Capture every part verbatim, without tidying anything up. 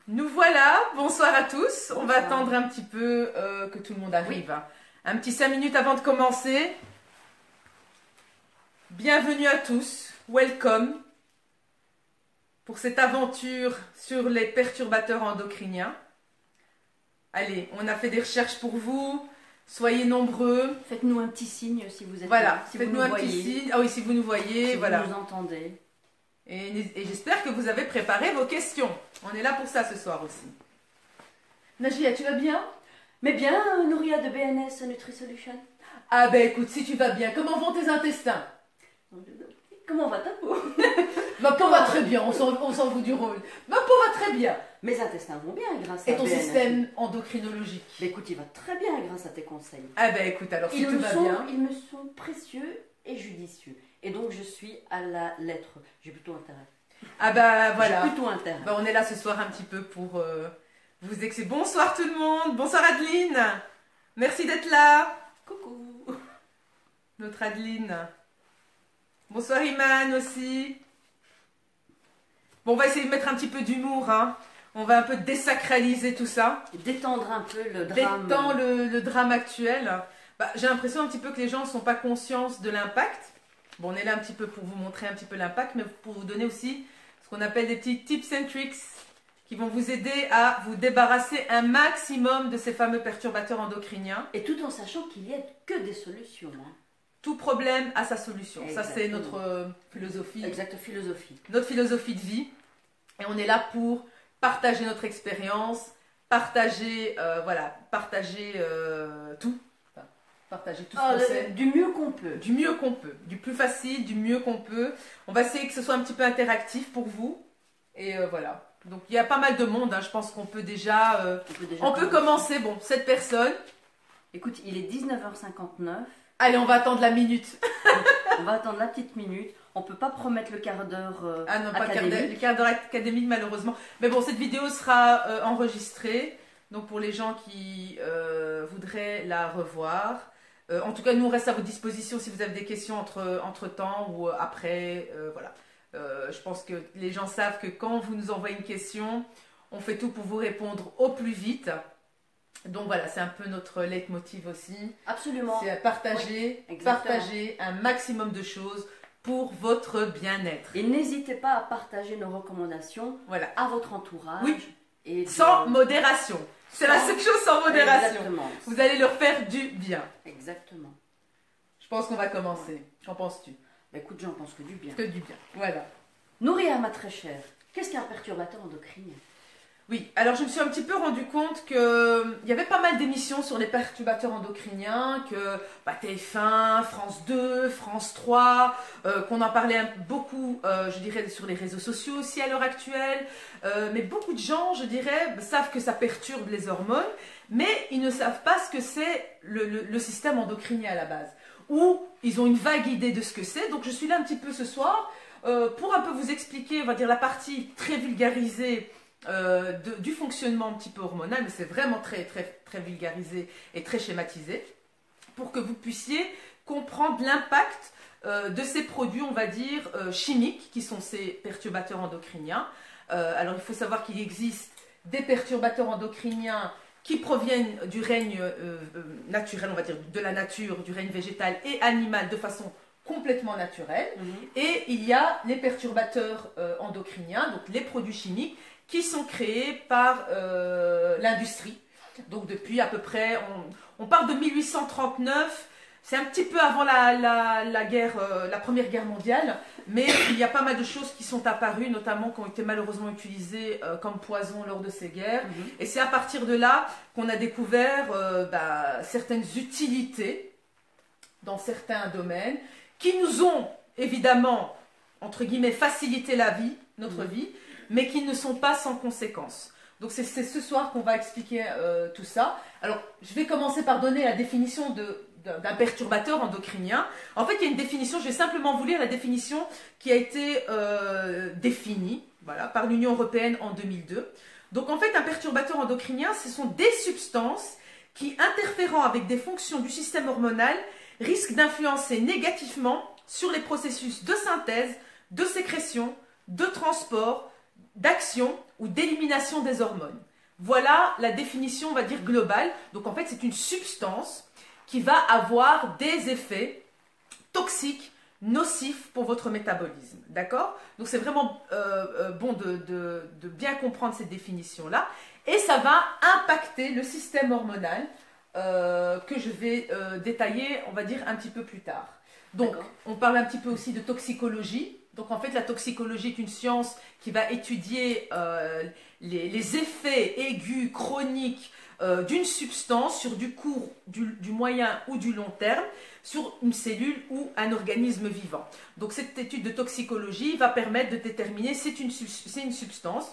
Nous voilà, bonsoir à tous. On va attendre un petit peu euh, que tout le monde arrive. Oui. Un petit cinq minutes avant de commencer. Bienvenue à tous, welcome pour cette aventure sur les perturbateurs endocriniens. Allez, on a fait des recherches pour vous, soyez nombreux. Faites-nous un petit signe si vous êtes voilà, là, si faites-nous un voyez. petit signe. Ah oui, si vous nous voyez, si voilà. vous nous entendez. Et, et j'espère que vous avez préparé vos questions. On est là pour ça ce soir aussi. Najia, tu vas bien? Mais bien, Nouria de B N S NutriSolution. Ah ben écoute, si tu vas bien, comment vont tes intestins? Comment va ta peau? Ma peau va très bien, on s'en fout du rôle. Ma peau va très bien. Mes intestins vont bien grâce à Et ton B N S. système endocrinologique? Mais écoute, il va très bien grâce à tes conseils. Ah ben écoute, alors si ils tout va sont, bien... Ils me sont précieux et judicieux. Et donc je suis à la lettre. J'ai plutôt intérêt. Ah ben voilà. J'ai plutôt intérêt. Ben, on est là ce soir un petit peu pour euh, vous expliquer. Bonsoir tout le monde. Bonsoir Adeline. Merci d'être là. Coucou. Notre Adeline. Bonsoir Iman aussi. Bon, on va essayer de mettre un petit peu d'humour, hein. On va un peu désacraliser tout ça. Détendre un peu le drame. Détendre le, le drame actuel. Bah, j'ai l'impression un petit peu que les gens ne sont pas conscients de l'impact. Bon, on est là un petit peu pour vous montrer un petit peu l'impact, mais pour vous donner aussi ce qu'on appelle des petits tips and tricks qui vont vous aider à vous débarrasser un maximum de ces fameux perturbateurs endocriniens. Et tout en sachant qu'il n'y a que des solutions. Hein. Tout problème a sa solution. Exactement. Ça, c'est notre euh, philosophie. Exacte philosophie. Notre philosophie de vie. Et on est là pour partager notre expérience, partager, euh, voilà, partager euh, tout. Enfin, partager tout ce oh, qu'on le, sait. Du mieux qu'on peut. Du mieux qu'on peut. Du plus facile, du mieux qu'on peut. On va essayer que ce soit un petit peu interactif pour vous. Et euh, voilà. Donc, il y a pas mal de monde. Hein. Je pense qu'on peut déjà... Euh, on peut, déjà on peut commencer. Bon, cette personne. Écoute, il est dix-neuf heures cinquante-neuf. Allez, on va attendre la minute. On va attendre la petite minute. On ne peut pas promettre le quart d'heure euh, Ah non, pas académique. le quart d'heure académique, malheureusement. Mais bon, cette vidéo sera euh, enregistrée. Donc, pour les gens qui euh, voudraient la revoir. Euh, en tout cas, nous, on reste à votre disposition si vous avez des questions entre, entre temps ou après. Euh, voilà. Euh, je pense que les gens savent que quand vous nous envoyez une question, on fait tout pour vous répondre au plus vite. Donc voilà, c'est un peu notre leitmotiv aussi. Absolument. C'est partager, oui, partager un maximum de choses pour votre bien-être. Et n'hésitez pas à partager nos recommandations voilà. à votre entourage. Oui, et de... sans modération. C'est la seule chose, sans modération. Exactement. Vous allez leur faire du bien. Exactement. Je pense qu'on va commencer. Qu'en penses-tu? Bah, écoute, j'en pense que du bien. Que du bien, voilà. Nouria, ma très chère, qu'est-ce qu'un perturbateur endocrinien? Oui, alors je me suis un petit peu rendu compte qu'il y avait pas mal d'émissions sur les perturbateurs endocriniens, que bah, T F un, France deux, France trois, euh, qu'on en parlait un, beaucoup, euh, je dirais, sur les réseaux sociaux aussi à l'heure actuelle. Euh, mais beaucoup de gens, je dirais, savent que ça perturbe les hormones, mais ils ne savent pas ce que c'est le, le, le système endocrinien à la base. Ou ils ont une vague idée de ce que c'est. Donc je suis là un petit peu ce soir euh, pour un peu vous expliquer, on va dire, la partie très vulgarisée Euh, de, du fonctionnement un petit peu hormonal, mais c'est vraiment très, très, très vulgarisé et très schématisé, pour que vous puissiez comprendre l'impact euh, de ces produits, on va dire, euh, chimiques, qui sont ces perturbateurs endocriniens. Euh, alors, il faut savoir qu'il existe des perturbateurs endocriniens qui proviennent du règne euh, euh, naturel, on va dire, de la nature, du règne végétal et animal, de façon complètement naturelle. Mm-hmm. Et il y a les perturbateurs euh, endocriniens, donc les produits chimiques, qui sont créés par euh, l'industrie. Donc depuis à peu près, on, on part de mille huit cent trente-neuf, c'est un petit peu avant la, la, la, guerre, euh, la Première Guerre mondiale, mais il y a pas mal de choses qui sont apparues, notamment qui ont été malheureusement utilisées euh, comme poison lors de ces guerres. Mm-hmm. Et c'est à partir de là qu'on a découvert euh, bah, certaines utilités dans certains domaines, qui nous ont évidemment, entre guillemets, facilité la vie, notre mmh. vie, mais qui ne sont pas sans conséquences. Donc c'est ce soir qu'on va expliquer euh, tout ça. Alors, je vais commencer par donner la définition d'un perturbateur endocrinien. En fait, il y a une définition, je vais simplement vous lire la définition qui a été euh, définie voilà, par l'Union européenne en deux mille deux. Donc en fait, un perturbateur endocrinien, ce sont des substances qui, interférant avec des fonctions du système hormonal, risquent d'influencer négativement sur les processus de synthèse, de sécrétion, de transport, d'action ou d'élimination des hormones. Voilà la définition, on va dire, globale. Donc en fait, c'est une substance qui va avoir des effets toxiques, nocifs pour votre métabolisme. D'accord? Donc c'est vraiment euh, euh, bon de, de, de bien comprendre cette définition-là. Et ça va impacter le système hormonal euh, que je vais euh, détailler, on va dire, un petit peu plus tard. Donc, on parle un petit peu aussi de toxicologie. Donc, en fait, la toxicologie est une science qui va étudier euh, les, les effets aigus, chroniques euh, d'une substance sur du court, du, du moyen ou du long terme, sur une cellule ou un organisme vivant. Donc, cette étude de toxicologie va permettre de déterminer si c'est une, c'est une substance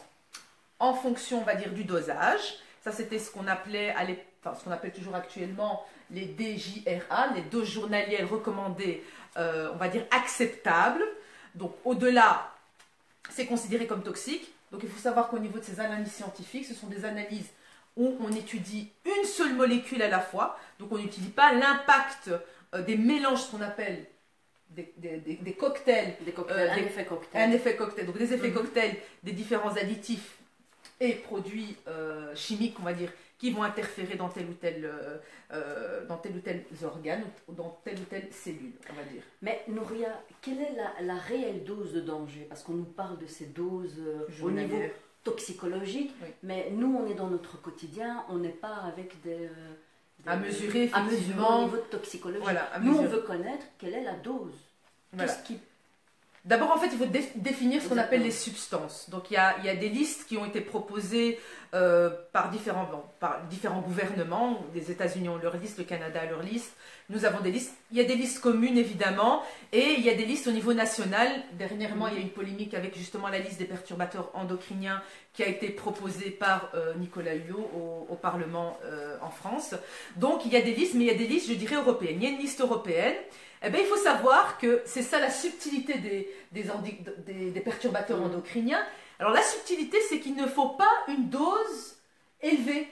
en fonction, on va dire, du dosage. Ça, c'était ce qu'on appelait, à enfin, ce qu'on appelle toujours actuellement les D J R A, les doses journalières recommandées, euh, on va dire, acceptables. Donc, au-delà, c'est considéré comme toxique. Donc, il faut savoir qu'au niveau de ces analyses scientifiques, ce sont des analyses où on étudie une seule molécule à la fois. Donc, on n'étudie pas l'impact euh, des mélanges, ce qu'on appelle des, des, des, des cocktails. Des cocktails, euh, un des, effet cocktail. Un effet cocktail. Donc, des effets Mm-hmm. cocktails des différents additifs et produits euh, chimiques, on va dire, qui vont interférer dans tel ou tel, euh, euh, dans tel ou tel organe ou dans telle ou telle cellule, on va dire. Mais Nouria, quelle est la, la réelle dose de danger? Parce qu'on nous parle de ces doses euh, au niveau toxicologique, oui. Mais nous, on est dans notre quotidien, on n'est pas avec des... Euh, des à mesurer, à mesurer au niveau de toxicologie. Voilà, nous, on veut connaître quelle est la dose. Voilà. Qu'est-ce qui... D'abord, en fait, il faut dé définir ce qu'on appelle les substances. Donc, il y a, il y a des listes qui ont été proposées euh, par, différents, bon, par différents gouvernements. Les États-Unis ont leur liste, le Canada a leur liste. Nous avons des listes. Il y a des listes communes, évidemment, et il y a des listes au niveau national. Dernièrement, il y a eu une polémique avec justement la liste des perturbateurs endocriniens qui a été proposée par euh, Nicolas Hulot au, au Parlement euh, en France. Donc, il y a des listes, mais il y a des listes, je dirais, européennes. Il y a une liste européenne. Eh bien, il faut savoir que c'est ça la subtilité des, des, des, des perturbateurs mmh. endocriniens. Alors, la subtilité, c'est qu'il ne faut pas une dose élevée,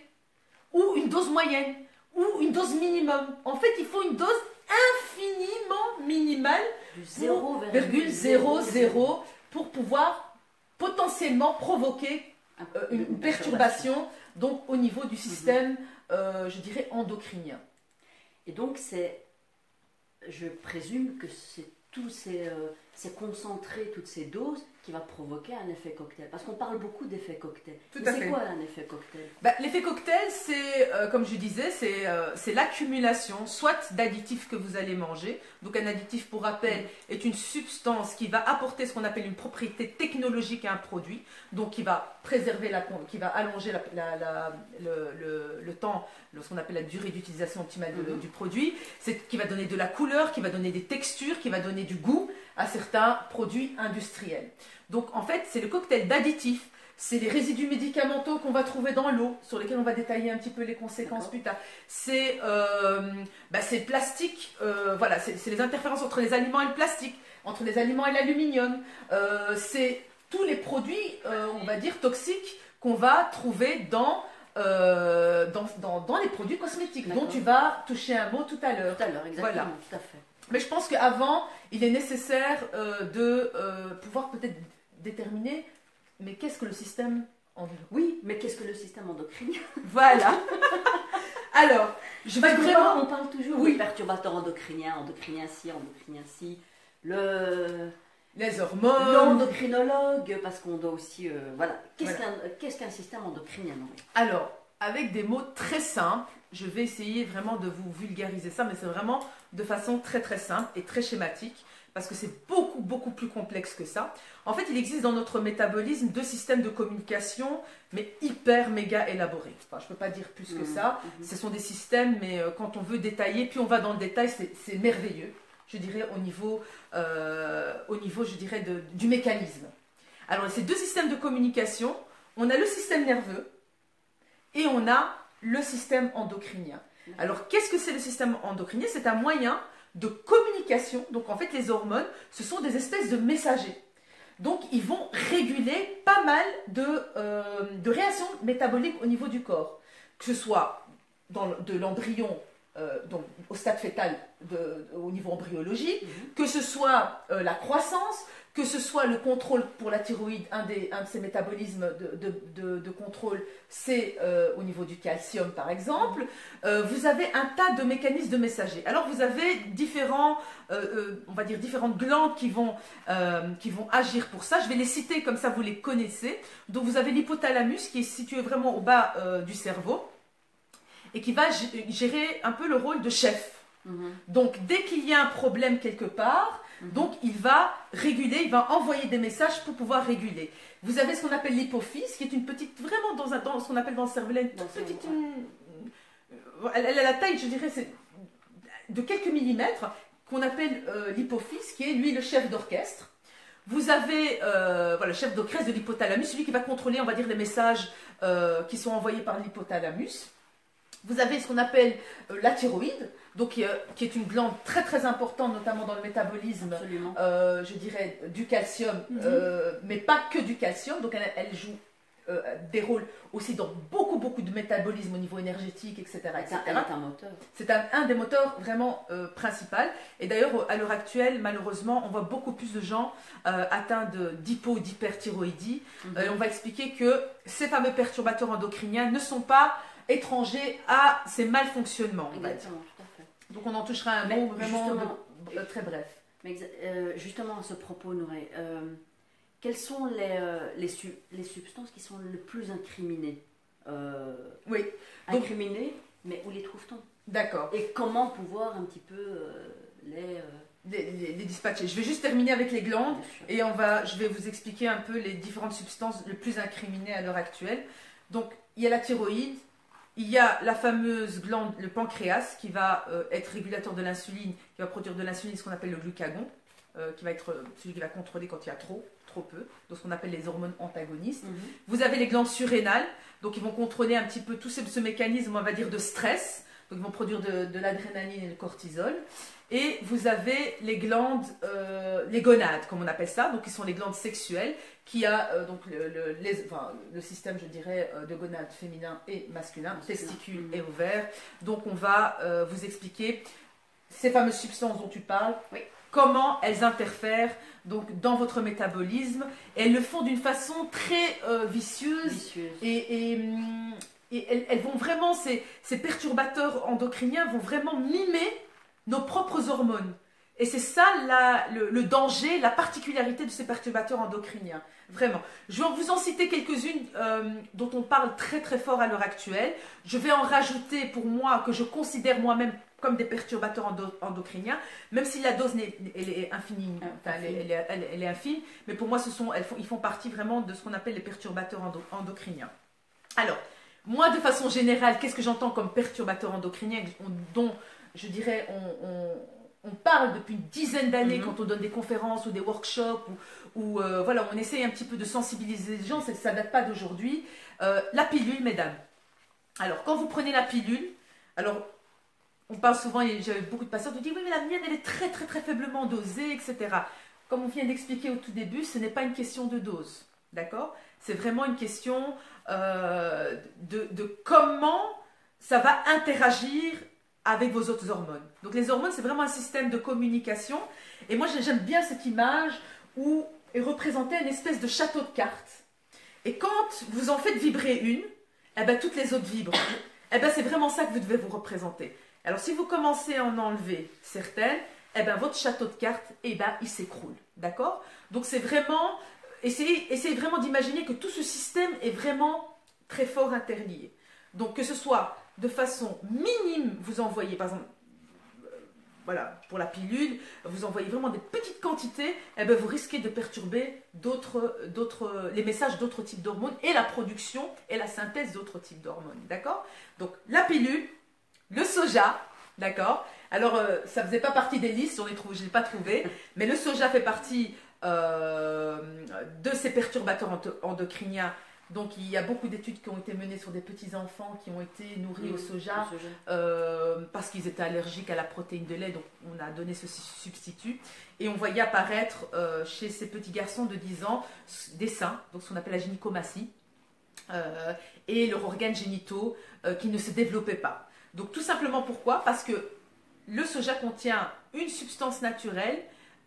ou une dose moyenne, ou une dose minimum. En fait, il faut une dose infiniment minimale, du zéro virgule zéro zéro, pour pouvoir potentiellement provoquer euh, une, une perturbation, donc au niveau du système, mmh. euh, je dirais, endocrinien. Et donc, c'est... Je présume que c'est tous ces, euh, ces concentrés, toutes ces doses qui va provoquer un effet cocktail. Parce qu'on parle beaucoup d'effet cocktail. C'est quoi un effet cocktail? Bah, l'effet cocktail, c'est, euh, comme je disais, c'est euh, l'accumulation soit d'additifs que vous allez manger. Donc un additif, pour rappel, est une substance qui va apporter ce qu'on appelle une propriété technologique à un produit. Donc qui va préserver, la, qui va allonger la, la, la, le, le, le temps, ce qu'on appelle la durée d'utilisation optimale de, mm-hmm. du produit. C'est qui va donner de la couleur, qui va donner des textures, qui va donner du goût à certains produits industriels. Donc en fait, c'est le cocktail d'additifs, c'est les résidus médicamenteux qu'on va trouver dans l'eau, sur lesquels on va détailler un petit peu les conséquences plus tard. C'est euh, bah, le plastique, euh, voilà, c'est les interférences entre les aliments et le plastique, entre les aliments et l'aluminium. Euh, c'est tous les produits, euh, on va dire, toxiques qu'on va trouver dans... Euh, dans, dans, dans les produits cosmétiques, dont tu vas toucher un mot tout à l'heure. Tout à l'heure, exactement, voilà. Tout à fait. Mais je pense qu'avant, il est nécessaire euh, de euh, pouvoir peut-être déterminer, mais qu'est-ce que le système endocrinien? Oui, mais qu'est-ce que le système endocrinien? Voilà. Alors, je vais vraiment... On parle toujours oui. de perturbateurs endocriniens, endocriniens ci, endocriniens ci, le... les hormones, l'endocrinologue, parce qu'on doit aussi... Euh, voilà. Qu'est-ce voilà. qu'un qu'est-ce qu'un système endocrinien? Alors, avec des mots très simples, je vais essayer vraiment de vous vulgariser ça, mais c'est vraiment de façon très très simple et très schématique, parce que c'est beaucoup beaucoup plus complexe que ça. En fait, il existe dans notre métabolisme deux systèmes de communication, mais hyper méga élaborés. Enfin, je ne peux pas dire plus que ça. Mmh. Ce sont des systèmes, mais euh, quand on veut détailler, puis on va dans le détail, c'est merveilleux, je dirais, au niveau, euh, au niveau je dirais, de, du mécanisme. Alors, ces deux systèmes de communication, on a le système nerveux et on a le système endocrinien. Alors, qu'est-ce que c'est le système endocrinien? C'est un moyen de communication. Donc, en fait, les hormones, ce sont des espèces de messagers. Donc, ils vont réguler pas mal de, euh, de réactions métaboliques au niveau du corps. Que ce soit dans, de l'embryon, euh, donc au stade fœtal, de, au niveau embryologique, mm-hmm. que ce soit euh, la croissance, que ce soit le contrôle pour la thyroïde, un, des, un de ces métabolismes de, de, de, de contrôle, c'est euh, au niveau du calcium par exemple. Euh, vous avez un tas de mécanismes de messagers. Alors vous avez différents, euh, euh, on va dire différentes glandes qui vont, euh, qui vont agir pour ça. Je vais les citer comme ça vous les connaissez. Donc vous avez l'hypothalamus qui est situé vraiment au bas euh, du cerveau et qui va gérer un peu le rôle de chef. Mm-hmm. Donc dès qu'il y a un problème quelque part, donc, il va réguler, il va envoyer des messages pour pouvoir réguler. Vous avez ce qu'on appelle l'hypophyse, qui est une petite, vraiment dans, un, dans ce qu'on appelle dans le cervelet, une toute petite, une, elle, elle a la taille, je dirais, c'est de quelques millimètres, qu'on appelle euh, l'hypophyse, qui est lui le chef d'orchestre. Vous avez euh, voilà, le chef d'orchestre de l'hypothalamus, celui qui va contrôler, on va dire, les messages euh, qui sont envoyés par l'hypothalamus. Vous avez ce qu'on appelle euh, la thyroïde, donc, euh, qui est une glande très très importante, notamment dans le métabolisme, euh, je dirais, du calcium, mm-hmm. euh, mais pas que du calcium. Donc elle, elle joue euh, des rôles aussi dans beaucoup beaucoup de métabolisme au niveau énergétique, et cetera et cetera. C'est un, un moteur. C'est un, un des moteurs vraiment euh, principal. Et d'ailleurs, à l'heure actuelle, malheureusement, on voit beaucoup plus de gens euh, atteints d'hypo ou d'hyperthyroïdie. Mm-hmm. euh, on va expliquer que ces fameux perturbateurs endocriniens ne sont pas étrangers à ces malfonctionnements. Exactement, tout à fait. Donc on en touchera un mot vraiment de, de, très bref. Mais euh, justement à ce propos, Nouré, euh, quelles sont les, euh, les, su les substances qui sont le plus incriminées euh, Oui. Donc, incriminées, mais où les trouve-t-on? D'accord. Et comment pouvoir un petit peu euh, les, euh... les, les, les dispatcher? Je vais juste terminer avec les glandes et on va, je vais vous expliquer un peu les différentes substances les plus incriminées à l'heure actuelle. Donc il y a la thyroïde. Il y a la fameuse glande, le pancréas, qui va euh, être régulateur de l'insuline, qui va produire de l'insuline, ce qu'on appelle le glucagon, euh, qui va être celui qui va contrôler quand il y a trop, trop peu, donc ce qu'on appelle les hormones antagonistes. Mm-hmm. Vous avez les glandes surrénales, donc ils vont contrôler un petit peu tout ce, ce mécanisme, on va dire, de stress, donc ils vont produire de, de l'adrénaline et le cortisol. Et vous avez les glandes, euh, les gonades, comme on appelle ça, donc qui sont les glandes sexuelles, qui a euh, donc le, le, les, enfin, le système, je dirais, euh, de gonades féminin et masculin, testicules mmh. et ovaires. Donc on va euh, vous expliquer ces fameuses substances dont tu parles, oui. comment elles interfèrent donc, dans votre métabolisme. Et elles le font d'une façon très euh, vicieuse, vicieuse. et... et Et elles, elles vont vraiment, ces, ces perturbateurs endocriniens vont vraiment mimer nos propres hormones. Et c'est ça la, le, le danger, la particularité de ces perturbateurs endocriniens. Vraiment. Je vais vous en citer quelques-unes euh, dont on parle très très fort à l'heure actuelle. Je vais en rajouter pour moi, que je considère moi-même comme des perturbateurs endo endocriniens, même si la dose est, elle est infinie, enfin, elle, elle, est, elle, elle est infime, mais pour moi ce sont, elles font, ils font partie vraiment de ce qu'on appelle les perturbateurs endo endocriniens. Alors, moi, de façon générale, qu'est-ce que j'entends comme perturbateur endocrinien dont, je dirais, on, on, on parle depuis une dizaine d'années mm-hmm. quand on donne des conférences ou des workshops, ou, ou euh, voilà, on essaye un petit peu de sensibiliser les gens, ça ne date pas d'aujourd'hui. Euh, la pilule, mesdames. Alors, quand vous prenez la pilule, alors, on parle souvent, j'avais beaucoup de patients qui disent, oui, mais la mienne, elle est très, très, très faiblement dosée, et cetera. Comme on vient d'expliquer au tout début, ce n'est pas une question de dose, d'accord? C'est vraiment une question euh, de, de comment ça va interagir avec vos autres hormones. Donc les hormones, c'est vraiment un système de communication. Et moi, j'aime bien cette image où est représenté une espèce de château de cartes. Et quand vous en faites vibrer une, eh ben, toutes les autres vibrent. Eh ben, c'est vraiment ça que vous devez vous représenter. Alors si vous commencez à en enlever certaines, eh ben, votre château de cartes, eh ben, il s'écroule. D'accord? Donc c'est vraiment... Essayez, essayez vraiment d'imaginer que tout ce système est vraiment très fort interlié. Donc que ce soit de façon minime, vous envoyez par exemple, euh, voilà, pour la pilule, vous envoyez vraiment des petites quantités, et bien vous risquez de perturber d'autres, d'autres, les messages d'autres types d'hormones et la production et la synthèse d'autres types d'hormones. D'accord? Donc la pilule, le soja, d'accord? Alors euh, ça ne faisait pas partie des listes, on les trouve, je ne l'ai pas trouvé, mais le soja fait partie... Euh, de ces perturbateurs endocriniens. Donc il y a beaucoup d'études qui ont été menées sur des petits enfants qui ont été nourris mmh, au soja, soja. Euh, parce qu'ils étaient allergiques à la protéine de lait, donc on a donné ce substitut et on voyait apparaître euh, chez ces petits garçons de dix ans des seins, donc ce qu'on appelle la gynécomastie, euh, et leurs organes génitaux euh, qui ne se développaient pas. Donc tout simplement pourquoi? Parce que le soja contient une substance naturelle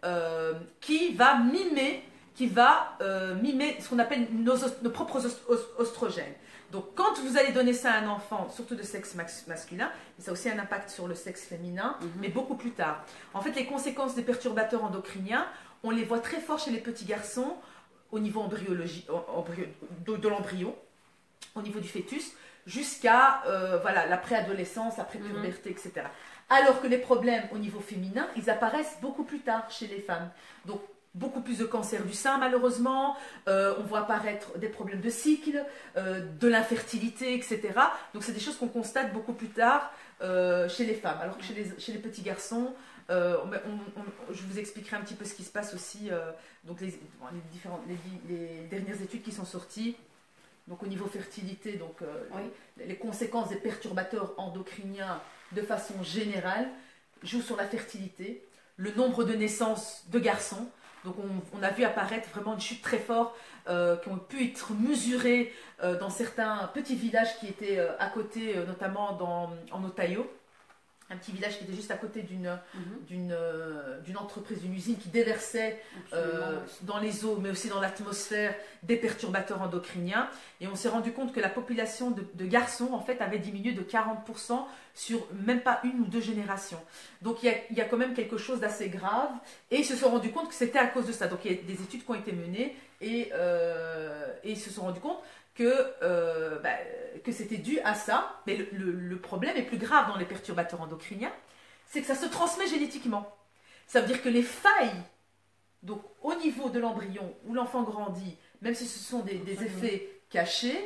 euh, qui va mimer, qui va, euh, mimer ce qu'on appelle nos, nos propres oestrogènes. Donc, quand vous allez donner ça à un enfant, surtout de sexe masculin, ça a aussi un impact sur le sexe féminin, mm-hmm. mais beaucoup plus tard. En fait, les conséquences des perturbateurs endocriniens, on les voit très fort chez les petits garçons au niveau embryologie, embryo, de, de l'embryon, au niveau du fœtus, jusqu'à euh, voilà, la préadolescence, la prépuberté, mm-hmm. et cetera. Alors que les problèmes au niveau féminin, ils apparaissent beaucoup plus tard chez les femmes. Donc, beaucoup plus de cancers du sein, malheureusement. Euh, on voit apparaître des problèmes de cycle, euh, de l'infertilité, et cetera. Donc, c'est des choses qu'on constate beaucoup plus tard euh, chez les femmes. Alors que chez les, chez les petits garçons, euh, on, on, on, je vous expliquerai un petit peu ce qui se passe aussi. Euh, donc, les, bon, les, différentes, les, les dernières études qui sont sorties. Donc, au niveau fertilité, donc, euh, oui. les, les conséquences des perturbateurs endocriniens, de façon générale, jouent sur la fertilité, le nombre de naissances de garçons. Donc, on, on a vu apparaître vraiment une chute très forte euh, qui ont pu être mesurées euh, dans certains petits villages qui étaient euh, à côté, euh, notamment dans, en Ohio. Un petit village qui était juste à côté d'une mm-hmm. d'une, euh, d'une entreprise, d'une usine qui déversait euh, dans les eaux, mais aussi dans l'atmosphère, des perturbateurs endocriniens. Et on s'est rendu compte que la population de, de garçons, en fait, avait diminué de quarante pour cent sur même pas une ou deux générations. Donc, il y a, il y a quand même quelque chose d'assez grave. Et ils se sont rendus compte que c'était à cause de ça. Donc, il y a des études qui ont été menées et, euh, et ils se sont rendus compte que, euh, bah, que c'était dû à ça. Mais le, le, le problème est plus grave dans les perturbateurs endocriniens, c'est que ça se transmet génétiquement. Ça veut dire que les failles, donc au niveau de l'embryon où l'enfant grandit, même si ce sont des, des effets cachés,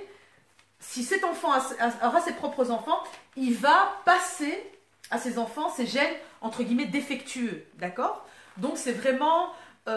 si cet enfant a, a, aura ses propres enfants, il va passer à ses enfants ces gènes, entre guillemets, défectueux. D'accord ? Donc c'est vraiment...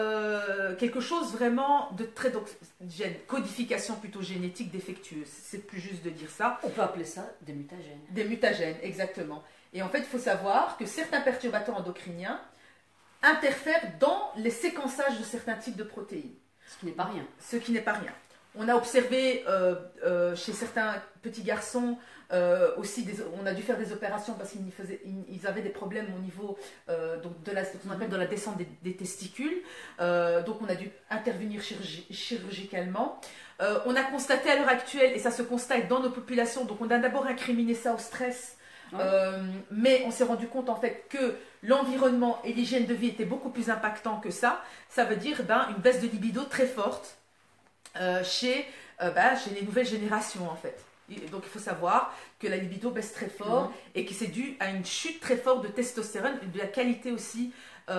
Euh, quelque chose vraiment de très donc, gène, codification plutôt génétique défectueuse, c'est plus juste de dire ça. On peut appeler ça des mutagènes. Des mutagènes, exactement. Et en fait, il faut savoir que certains perturbateurs endocriniens interfèrent dans les séquençages de certains types de protéines. Ce qui n'est pas rien. Ce qui n'est pas rien. On a observé euh, euh, chez certains petits garçons euh, aussi, des, on a dû faire des opérations parce qu'ils faisaient, ils avaient des problèmes au niveau euh, donc de la, ce qu'on appelle de la descente des, des testicules. Euh, donc on a dû intervenir chirurgi chirurgicalement. Euh, on a constaté à l'heure actuelle, et ça se constate dans nos populations, donc on a d'abord incriminé ça au stress. Ouais. Euh, mais on s'est rendu compte en fait que l'environnement et l'hygiène de vie étaient beaucoup plus impactants que ça. Ça veut dire ben, une baisse de libido très forte. Euh, chez, euh, bah, chez les nouvelles générations en fait. Et donc il faut savoir que la libido baisse très fort mmh. et que c'est dû à une chute très forte de testostérone et de la qualité aussi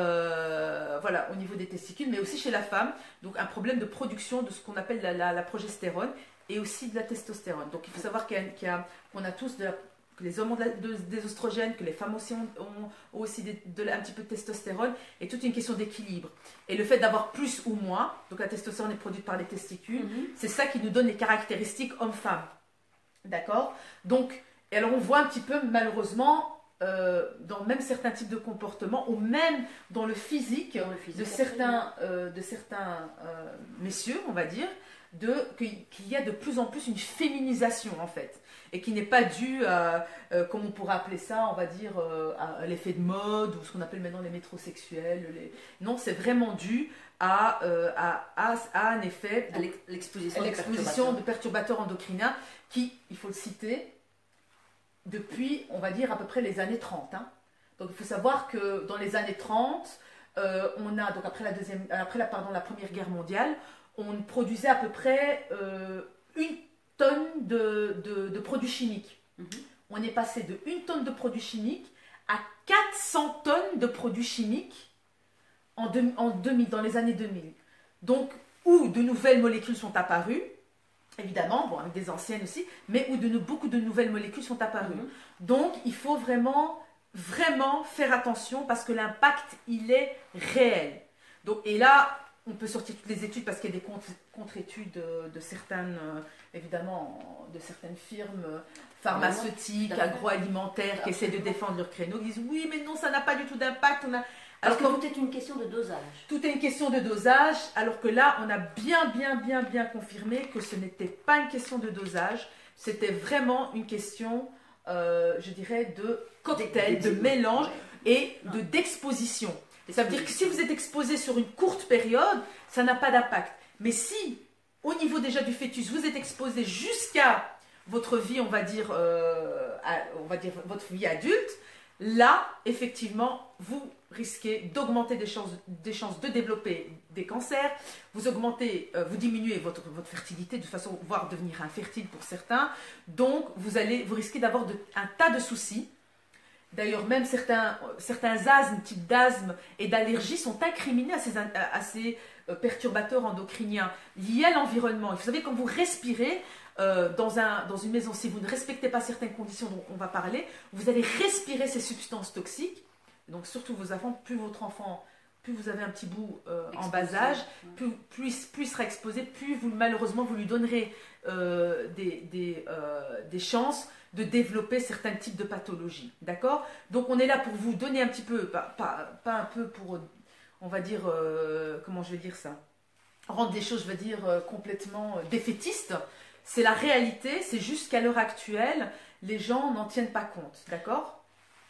euh, voilà, au niveau des testicules, mais aussi chez la femme, donc un problème de production de ce qu'on appelle la, la, la progestérone et aussi de la testostérone. Donc il faut savoir qu'il y a, qu'il y a, qu'on a tous de la, que les hommes ont de la, de, des oestrogènes, que les femmes aussi ont, ont, ont aussi de, de, un petit peu de testostérone, et toute une question d'équilibre. Et le fait d'avoir plus ou moins, donc la testostérone est produite par les testicules, mm-hmm. c'est ça qui nous donne les caractéristiques homme-femme. D'accord ? Donc, et alors on voit un petit peu malheureusement, euh, dans même certains types de comportements, ou même dans le physique, dans le physique de, certains, euh, de certains euh, messieurs, on va dire, de, qu'il y a de plus en plus une féminisation en fait. Et qui n'est pas dû à, euh, comme on pourrait appeler ça, on va dire, euh, à l'effet de mode, ou ce qu'on appelle maintenant les métrosexuels. Les... Non, c'est vraiment dû à, euh, à, à, à un effet, à l'exposition, l'exposition de perturbateurs endocriniens, qui, il faut le citer, depuis, on va dire, à peu près les années trente. Hein. Donc, il faut savoir que dans les années trente, euh, on a, donc après la, deuxième, après la, pardon, la Première Guerre mondiale, on produisait à peu près euh, une tonnes de, de, de produits chimiques. Mm-hmm. On est passé de une tonne de produits chimiques à quatre cents tonnes de produits chimiques en, de, en deux mille, dans les années deux mille. Donc, où de nouvelles molécules sont apparues, évidemment, bon, avec des anciennes aussi, mais où de, beaucoup de nouvelles molécules sont apparues. Mm-hmm. Donc, il faut vraiment, vraiment faire attention parce que l'impact, il est réel. Donc, et là, on peut sortir toutes les études parce qu'il y a des contre-études de, de certaines, euh, évidemment, de certaines firmes pharmaceutiques, agroalimentaires qui essaient de défendre leur créneau. Ils disent oui, mais non, ça n'a pas du tout d'impact. On a... Alors que tout est une question de dosage. Tout est une question de dosage, alors que là, on a bien, bien, bien, bien confirmé que ce n'était pas une question de dosage. C'était vraiment une question, euh, je dirais, de cocktail, de mélange et de d'exposition. Et ça veut dire que si vous êtes exposé sur une courte période, ça n'a pas d'impact. Mais si, au niveau déjà du fœtus, vous êtes exposé jusqu'à votre vie, on va dire, euh, à, on va dire votre vie adulte, là, effectivement, vous risquez d'augmenter des chances, des chances de développer des cancers, vous augmentez, euh, vous diminuez votre, votre fertilité, de toute façon, voire devenir infertile pour certains. Donc, vous, allez, vous risquez d'avoir de, un tas de soucis. D'ailleurs, même certains, certains asthmes, type d'asthme et d'allergie sont incriminés à ces, à ces perturbateurs endocriniens liés à l'environnement. Vous savez, quand vous respirez euh, dans, un, dans une maison, si vous ne respectez pas certaines conditions dont on va parler, vous allez respirer ces substances toxiques. Donc, surtout vos enfants, plus votre enfant, plus vous avez un petit bout euh, en bas âge, plus, plus, plus il sera exposé, plus vous, malheureusement vous lui donnerez euh, des, des, euh, des chances de développer certains types de pathologies. D'accord? Donc, on est là pour vous donner un petit peu, pas, pas, pas un peu pour, on va dire, euh, comment je vais dire ça? Rendre des choses, je veux dire, euh, complètement euh, défaitistes. C'est la réalité, c'est juste qu'à l'heure actuelle, les gens n'en tiennent pas compte. D'accord?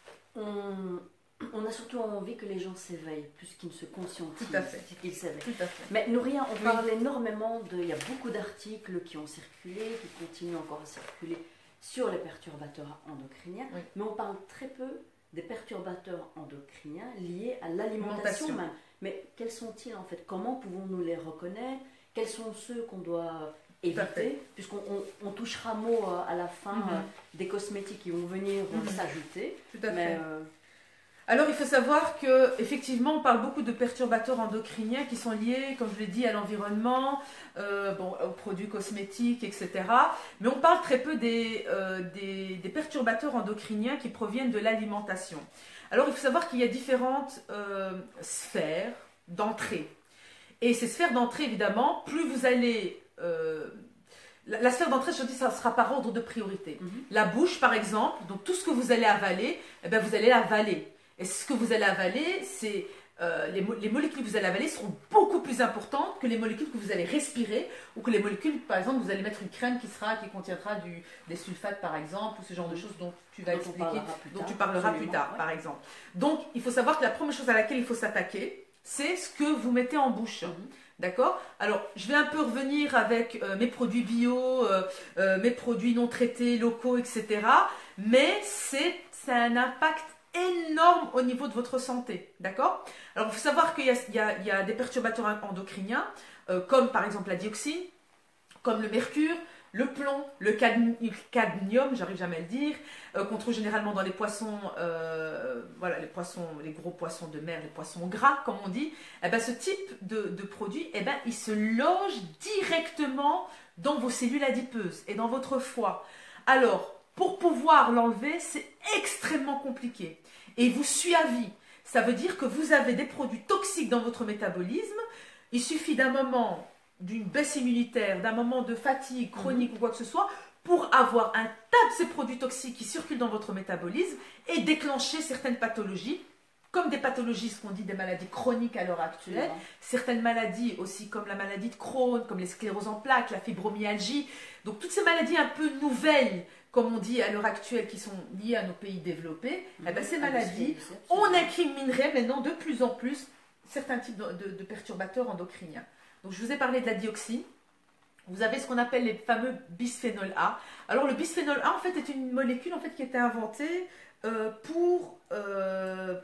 on, on a surtout envie que les gens s'éveillent, plus qu'ils ne se conscientisent. Tout à fait. Qu'ils s'éveillent. Tout à fait. Mais Nouria, on Oui. parle énormément de... Il y a beaucoup d'articles qui ont circulé, qui continuent encore à circuler sur les perturbateurs endocriniens, Oui. mais on parle très peu des perturbateurs endocriniens liés à l'alimentation Alimentation. même. Mais quels sont-ils en fait? Comment pouvons-nous les reconnaître? Quels sont ceux qu'on doit éviter? Puisqu'on on, on touchera mot euh, à la fin Mhm. euh, des cosmétiques qui vont venir euh, Mhm. s'ajouter. Tout à Mais, fait. euh, Alors, il faut savoir que effectivement, on parle beaucoup de perturbateurs endocriniens qui sont liés, comme je l'ai dit, à l'environnement, euh, bon, aux produits cosmétiques, et cetera. Mais on parle très peu des, euh, des, des perturbateurs endocriniens qui proviennent de l'alimentation. Alors, il faut savoir qu'il y a différentes euh, sphères d'entrée. Et ces sphères d'entrée, évidemment, plus vous allez... euh, la, la sphère d'entrée, je dis, ça sera par ordre de priorité. Mhm. La bouche, par exemple, donc tout ce que vous allez avaler, eh bien, vous allez l'avaler. Et ce que vous allez avaler, c'est euh, les, mo les molécules que vous allez avaler seront beaucoup plus importantes que les molécules que vous allez respirer ou que les molécules, par exemple, vous allez mettre une crème qui sera qui contiendra du, des sulfates, par exemple, ou ce genre de choses dont tu vas Dont on expliquer, parlera plus dont tard, tu parleras plus absolument, tard, ouais. par exemple. Donc, il faut savoir que la première chose à laquelle il faut s'attaquer, c'est ce que vous mettez en bouche. Mhm. D'accord? Alors, je vais un peu revenir avec euh, mes produits bio, euh, euh, mes produits non traités, locaux, et cetera. Mais c'est un impact énorme au niveau de votre santé. D'accord? Alors, il faut savoir qu'il y, y, y a des perturbateurs endocriniens, euh, comme par exemple la dioxine, comme le mercure, le plomb, le cadmi cadmium, j'arrive jamais à le dire, euh, qu'on trouve généralement dans les poissons, euh, voilà, les poissons, les gros poissons de mer, les poissons gras, comme on dit. Eh ben, ce type de, de produit, eh ben, il se loge directement dans vos cellules adipeuses et dans votre foie. Alors, pour pouvoir l'enlever, c'est extrêmement compliqué. Et il vous suit à vie. Ça veut dire que vous avez des produits toxiques dans votre métabolisme. Il suffit d'un moment d'une baisse immunitaire, d'un moment de fatigue chronique mmh. ou quoi que ce soit, pour avoir un tas de ces produits toxiques qui circulent dans votre métabolisme et déclencher certaines pathologies, comme des pathologies, ce qu'on dit des maladies chroniques à l'heure actuelle, mmh. certaines maladies aussi comme la maladie de Crohn, comme les scléroses en plaques, la fibromyalgie, donc toutes ces maladies un peu nouvelles, comme on dit à l'heure actuelle, qui sont liées à nos pays développés, mmh. eh ben, ces maladies, on incriminerait maintenant de plus en plus certains types de, de, de perturbateurs endocriniens. Donc, je vous ai parlé de la dioxine. Vous avez ce qu'on appelle les fameux bisphénol A. Alors, le bisphénol A, en fait, est une molécule en fait, qui a été inventée euh, pour, euh,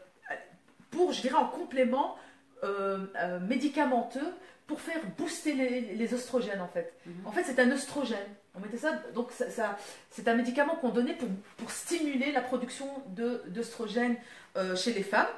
pour, je dirais, en complément euh, euh, médicamenteux pour faire booster les, les oestrogènes, en fait. Mm-hmm. En fait, c'est un oestrogène. On mettait ça, donc ça, ça, c'est un médicament qu'on donnait pour, pour stimuler la production d'oestrogènes euh, chez les femmes.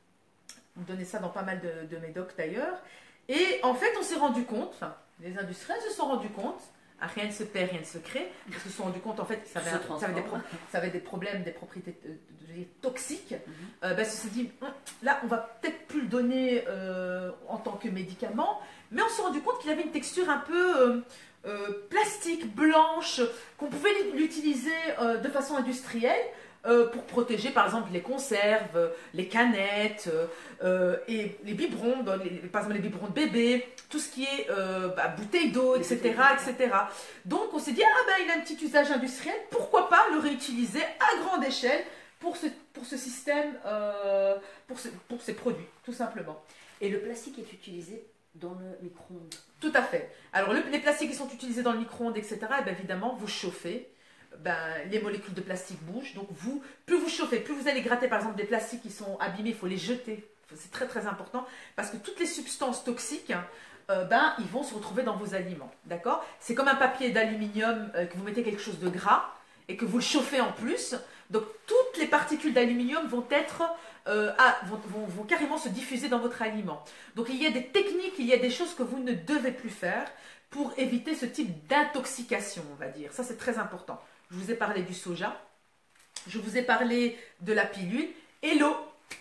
On donnait ça dans pas mal de, de médocs d'ailleurs. Et en fait, on s'est rendu compte, enfin, les industriels se sont rendus compte, ah, rien ne se perd, rien ne se crée, ils se sont rendus compte en fait que ça avait, un, ça avait, des, pro ça avait des problèmes, des propriétés de, de, de, toxiques. Mm-hmm. euh, ben, ça s'est dit, là, on va peut-être plus le donner euh, en tant que médicament, mais on s'est rendu compte qu'il avait une texture un peu euh, euh, plastique, blanche, qu'on pouvait l'utiliser euh, de façon industrielle. Euh, pour protéger par exemple les conserves, les canettes euh, et les biberons, les, par exemple les biberons de bébé, tout ce qui est euh, bah, bouteilles d'eau, et cetera, et cetera. Donc on s'est dit, ah ben il a un petit usage industriel, pourquoi pas le réutiliser à grande échelle pour ce, pour ce système, euh, pour, ce, pour ces produits, tout simplement. Et le plastique est utilisé dans le micro-ondes? Tout à fait. Alors, le, les plastiques qui sont utilisés dans le micro-ondes, et cetera, eh bien, évidemment, vous chauffez, ben, les molécules de plastique bougent. Donc, vous, plus vous chauffez, plus vous allez gratter, par exemple, des plastiques qui sont abîmés, il faut les jeter. C'est très, très important parce que toutes les substances toxiques, euh, ben, ils vont se retrouver dans vos aliments. D'accord? C'est comme un papier d'aluminium euh, que vous mettez quelque chose de gras et que vous le chauffez en plus. Donc, toutes les particules d'aluminium vont être... Euh, ah, vont, vont, vont carrément se diffuser dans votre aliment. Donc il y a des techniques, il y a des choses que vous ne devez plus faire pour éviter ce type d'intoxication, on va dire. Ça, c'est très important. Je vous ai parlé du soja, je vous ai parlé de la pilule et l'eau.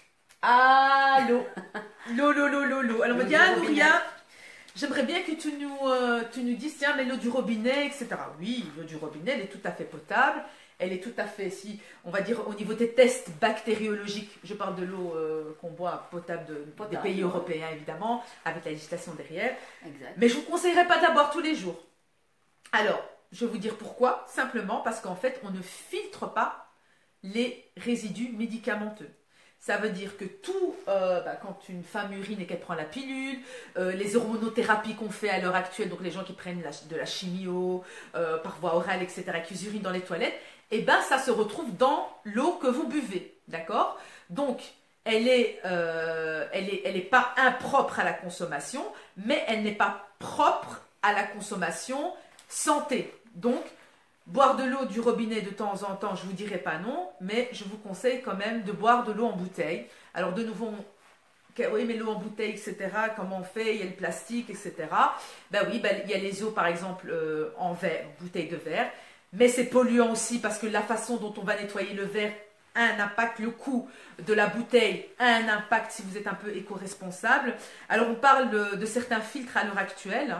Ah, l'eau. L'eau, l'eau, l'eau, l'eau, l'eau. Alors on me dit, ah Nouria, j'aimerais bien que tu nous, euh, tu nous dises, tiens, mais l'eau du robinet, et cetera. Oui, l'eau du robinet, elle est tout à fait potable. Elle est tout à fait, si on va dire au niveau des tests bactériologiques, je parle de l'eau euh, qu'on boit potable, de, potable des pays européens évidemment, avec la législation derrière. Exact. Mais je ne vous conseillerais pas de la boire tous les jours. Alors, je vais vous dire pourquoi. Simplement parce qu'en fait, on ne filtre pas les résidus médicamenteux. Ça veut dire que tout, euh, bah, quand une femme urine et qu'elle prend la pilule, euh, les hormonothérapies qu'on fait à l'heure actuelle, donc les gens qui prennent la, de la chimio euh, par voie orale, et cetera, qui urinent dans les toilettes, et ben ça se retrouve dans l'eau que vous buvez, d'accord? Donc, elle est, euh, elle est, elle est pas impropre à la consommation, mais elle n'est pas propre à la consommation santé. Donc, boire de l'eau du robinet de temps en temps, je ne vous dirai pas non, mais je vous conseille quand même de boire de l'eau en bouteille. Alors de nouveau, on... oui mais l'eau en bouteille, et cetera, comment on fait? Il y a le plastique, et cetera. Ben oui, ben, il y a les eaux par exemple euh, en verre, bouteille de verre, mais c'est polluant aussi parce que la façon dont on va nettoyer le verre a un impact, le coût de la bouteille a un impact si vous êtes un peu éco-responsable. Alors on parle de, de certains filtres à l'heure actuelle,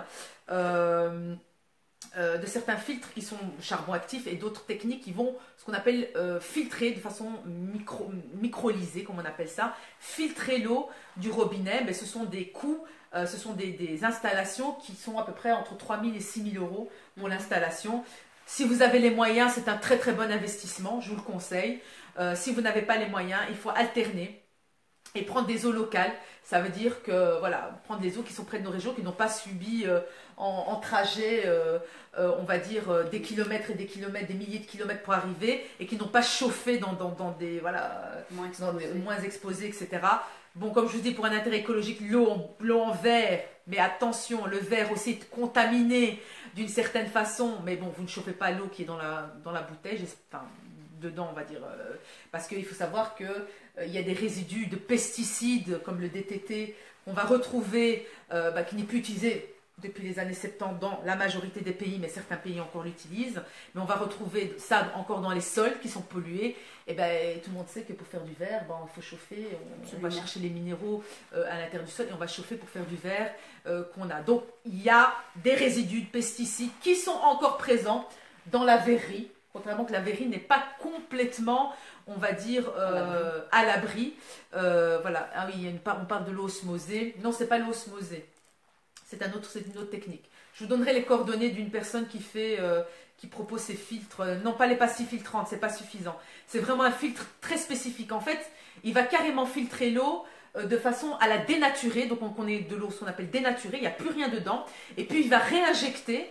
euh, Euh, de certains filtres qui sont charbon actif et d'autres techniques qui vont, ce qu'on appelle euh, filtrer de façon micro, microlysée, comme on appelle ça, filtrer l'eau du robinet. Mais ce sont des coûts, euh, ce sont des, des installations qui sont à peu près entre trois mille et six mille euros pour l'installation. Si vous avez les moyens, c'est un très très bon investissement, je vous le conseille. Euh, si vous n'avez pas les moyens, il faut alterner et prendre des eaux locales. Ça veut dire que, voilà, prendre des eaux qui sont près de nos régions, qui n'ont pas subi euh, en, en trajet, euh, euh, on va dire, euh, des kilomètres et des kilomètres, des milliers de kilomètres pour arriver, et qui n'ont pas chauffé dans, dans, dans des, voilà, moins exposés. Dans, moins exposés, et cetera. Bon, comme je vous dis, pour un intérêt écologique, l'eau en, l'eau en verre, mais attention, le verre aussi est contaminé d'une certaine façon, mais bon, vous ne chauffez pas l'eau qui est dans la, dans la bouteille, enfin, dedans, on va dire, euh, parce qu'il faut savoir que euh, il y a des résidus de pesticides comme le D T T qu'on va retrouver, euh, bah, qui n'est plus utilisé depuis les années soixante-dix dans la majorité des pays, mais certains pays encore l'utilisent. Mais on va retrouver ça encore dans les sols qui sont pollués. Et ben, tout le monde sait que pour faire du verre, ben, il faut chauffer, on, on va chercher les minéraux euh, à l'intérieur du sol et on va chauffer pour faire du verre euh, qu'on a. Donc il y a des résidus de pesticides qui sont encore présents dans la verrerie. Contrairement que la verrerie n'est pas complètement, on va dire, euh, à l'abri. Euh, voilà. Ah oui, il y a une part, on parle de l'eau osmosée. Non, c'est pas l'eau osmosée. C'est un autre, c'est une autre technique. Je vous donnerai les coordonnées d'une personne qui fait, euh, qui propose ces filtres. Euh, non, pas les pastilles filtrantes, c'est pas suffisant. C'est vraiment un filtre très spécifique. En fait, il va carrément filtrer l'eau euh, de façon à la dénaturer. Donc, on connaît de l'eau, ce qu'on appelle dénaturée. Il n'y a plus rien dedans. Et puis, il va réinjecter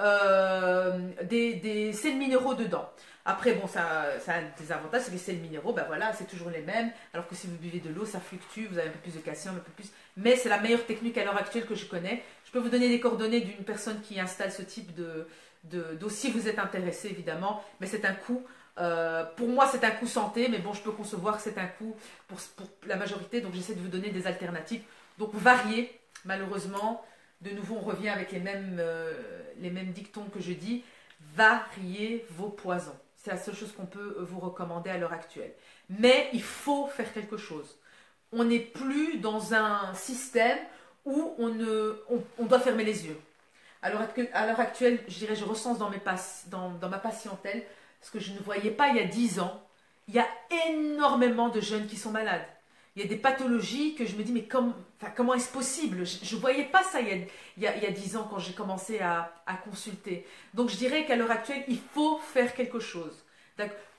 Euh, des, des sels minéraux dedans. Après, bon, ça, ça a des avantages, c'est que les sels minéraux, ben voilà, c'est toujours les mêmes, alors que si vous buvez de l'eau, ça fluctue, vous avez un peu plus de calcium, un peu plus. Mais c'est la meilleure technique à l'heure actuelle que je connais. Je peux vous donner des coordonnées d'une personne qui installe ce type de, de, d'eau, si vous êtes intéressé, évidemment, mais c'est un coût. Euh, pour moi, c'est un coût santé, mais bon, je peux concevoir que c'est un coût pour, pour la majorité, donc j'essaie de vous donner des alternatives. Donc, variez, malheureusement. De nouveau, on revient avec les mêmes, euh, les mêmes dictons que je dis. Variez vos poisons. C'est la seule chose qu'on peut vous recommander à l'heure actuelle. Mais il faut faire quelque chose. On n'est plus dans un système où on, ne, on, on doit fermer les yeux. À l'heure actuelle, je dirais, je recense dans, mes pass, dans, dans ma patientèle ce que je ne voyais pas il y a dix ans. Il y a énormément de jeunes qui sont malades. Il y a des pathologies que je me dis, mais comme, enfin, comment est-ce possible? Je ne voyais pas ça il y a, il y a, il y a dix ans quand j'ai commencé à, à consulter. Donc je dirais qu'à l'heure actuelle, il faut faire quelque chose.